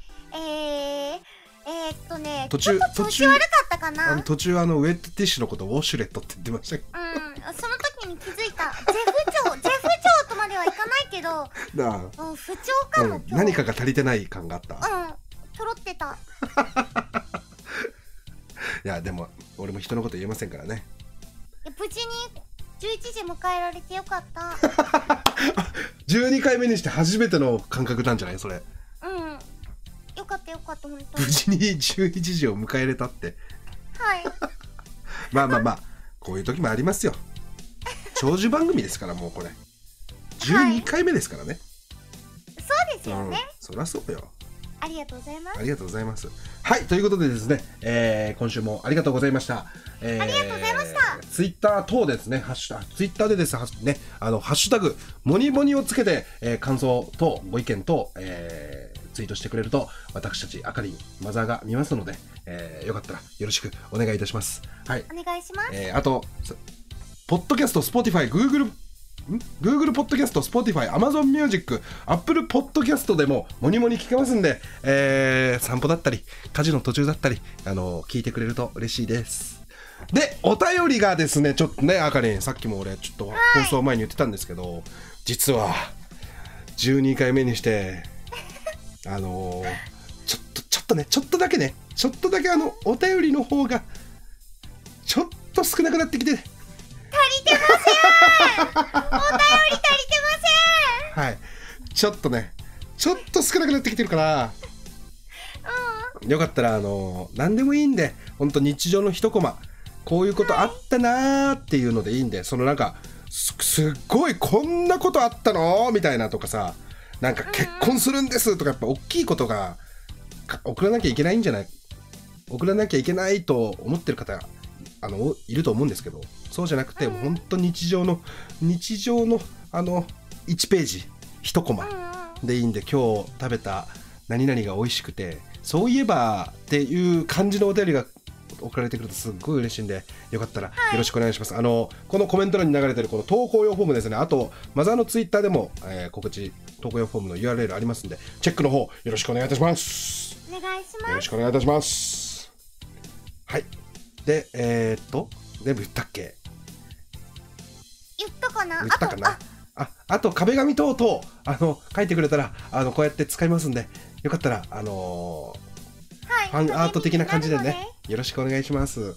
途中調子悪かったかな。 途中ウェットティッシュのことをウォシュレットって言ってましたけど。 その時に気づいた。ゼフ長とまではいかないけど、不調かも。 何かが足りてない感があった。 とろってた。 いやでも俺も人のこと言えませんからね。 無事に11時迎えられてよかった。 12回目にして初めての感覚なんじゃないそれ。 よかったよかった、本当に無事に11時を迎えれたって。 はい。 まあこういう時もありますよ。長寿番組ですから、もうこれ12回目ですからね。 そうですよね。 そりゃそうよ。 ありがとうございます。 ありがとうございます。はい、ということでですね、今週もありがとうございました。 ありがとうございました。 ツイッター等ですね、ツイッターでですね、ハッシュタグモニモニをつけて、感想とご意見と、ツイートしてくれると私たちあかりんマザーが見ますので、よかったらよろしくお願いいたします。はい。 お願いします。 あとポッドキャスト、Spotify、Google ポッドキャスト、Spotify、Amazon Music、Apple ポッドキャストでもモニモニ聞けますんで、散歩だったり家事の途中だったり聞いてくれると嬉しいです。で、お便りがですね、ちょっとね、あかりん、さっきも俺ちょっと放送前に言ってたんですけど、実は12回目にしてちょっとだけお便りの方がちょっと少なくなってきて、 足りてません。お便り足りてません。はい、ちょっと少なくなってきてるから、よかったら何でもいいんで、本当日常の一コマ、こういうことあったなーっていうのでいいんで、なんかすっごいこんなことあったのみたいなとかさ、なんか結婚するんですとか、やっぱ大きいことが送らなきゃいけないんじゃない、送らなきゃいけないと思ってる方いると思うんですけど、そうじゃなくて、本当日常の1ページ1コマでいいんで、今日食べた何々が美味しくて、そういえばっていう感じのお便りが送られてくるとすっごい嬉しいんで、よかったらよろしくお願いします。このコメント欄に流れてるこの投稿用フォームですね、あとマザーのツイッターでも、告知投稿用フォームの URL ありますんで、チェックの方よろしくお願いいたします。 お願いします。 よろしくお願いいたします。はい。で、全部言ったっけ？ 言ったかな？ あと壁紙等々書いてくれたらこうやって使いますんで、よかったらファンアート的な感じでね、よろしくお願いします。はい。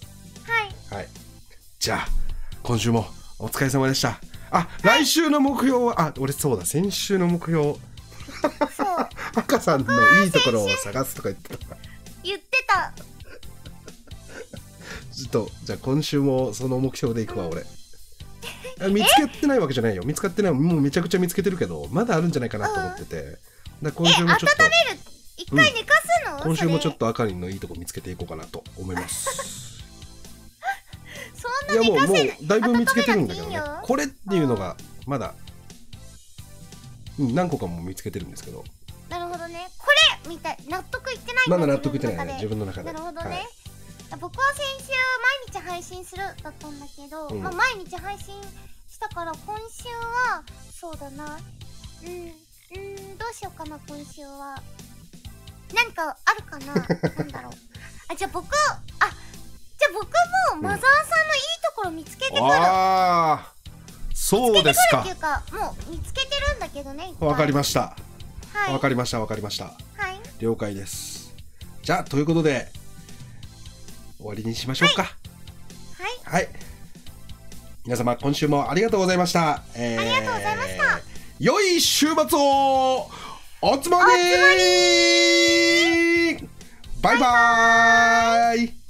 じゃあ今週もお疲れ様でした。来週の目標は俺そうだ、先週の目標赤さんのいいところを探すとか言ってた。ちょっとじゃあ今週もその目標でいくわ。俺見つけてないわけじゃないよ。見つかってない、もうめちゃくちゃ見つけてるけど、まだあるんじゃないかなと思ってて、今週もちょっと温める、一回寝かすの？ 今週もちょっとあかりんのいいとこ見つけていこうかなと思います。 そんな寝かせない。 もうだいぶ見つけてるんだけどね、これっていうのがまだ何個かも見つけてるんですけど。 なるほどね。これみたい、納得いってないんだ。まだ納得いってないね、自分の中で。 なるほどね。僕は先週毎日配信するだったんだけど、毎日配信したから今週はそうだな、どうしようかな。今週は何かあるかな。なんだろう。じゃあ僕もマザーさんのいいところ見つけてくる。 そうですか。 見つけてくるっていうか、もう見つけてるんだけどね。 わかりました。 はい。 わかりました。 はい。 了解です。じゃあということで終わりにしましょうか。はい。皆様今週もありがとうございました。 ありがとうございました。 良い週末をおつまみ。 バイバーイ。